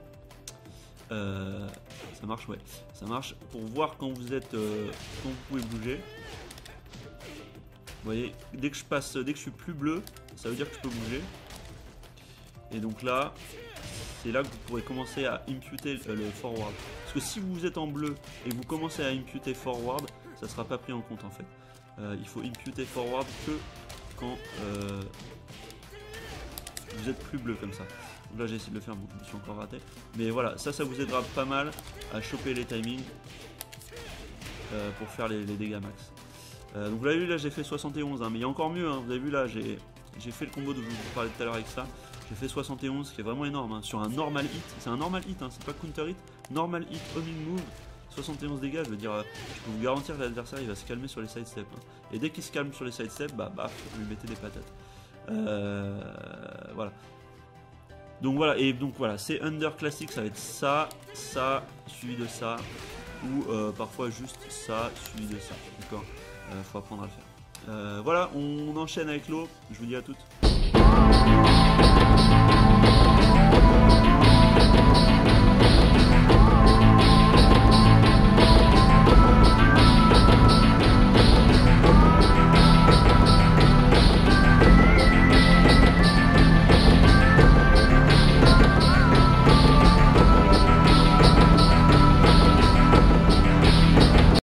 Euh, ça marche, ouais, ça marche pour voir quand vous êtes, euh, quand vous pouvez bouger. Vous voyez, dès que je passe, dès que je suis plus bleu, ça veut dire que je peux bouger. Et donc là, c'est là que vous pourrez commencer à imputer euh, le forward. Parce que si vous êtes en bleu et que vous commencez à imputer forward, ça ne sera pas pris en compte en fait. Euh, il faut imputer forward que quand euh, vous êtes plus bleu comme ça. Là j'ai essayé de le faire, bon, je me suis encore raté. Mais voilà, ça, ça vous aidera pas mal à choper les timings euh, pour faire les, les dégâts max. Euh, donc vous l'avez vu, là j'ai fait soixante et onze, hein, mais il y a encore mieux, hein, vous avez vu là, j'ai fait le combo dont je vous parlais tout à l'heure avec ça. J'ai fait soixante et onze, ce qui est vraiment énorme, hein, sur un normal hit. C'est un normal hit, hein, c'est pas counter hit. Normal hit, homing move, soixante et onze dégâts, je veux dire, euh, je peux vous garantir que l'adversaire il va se calmer sur les sidesteps. Hein. Et dès qu'il se calme sur les sidesteps, bah baf, vous lui mettez des patates. Euh, voilà. Donc voilà, et donc voilà, c'est Under classique, ça va être ça, ça, suivi de ça, ou euh, parfois juste ça, suivi de ça, d'accord. euh, Faut apprendre à le faire. Euh, voilà, on enchaîne avec l'eau, je vous dis à toutes.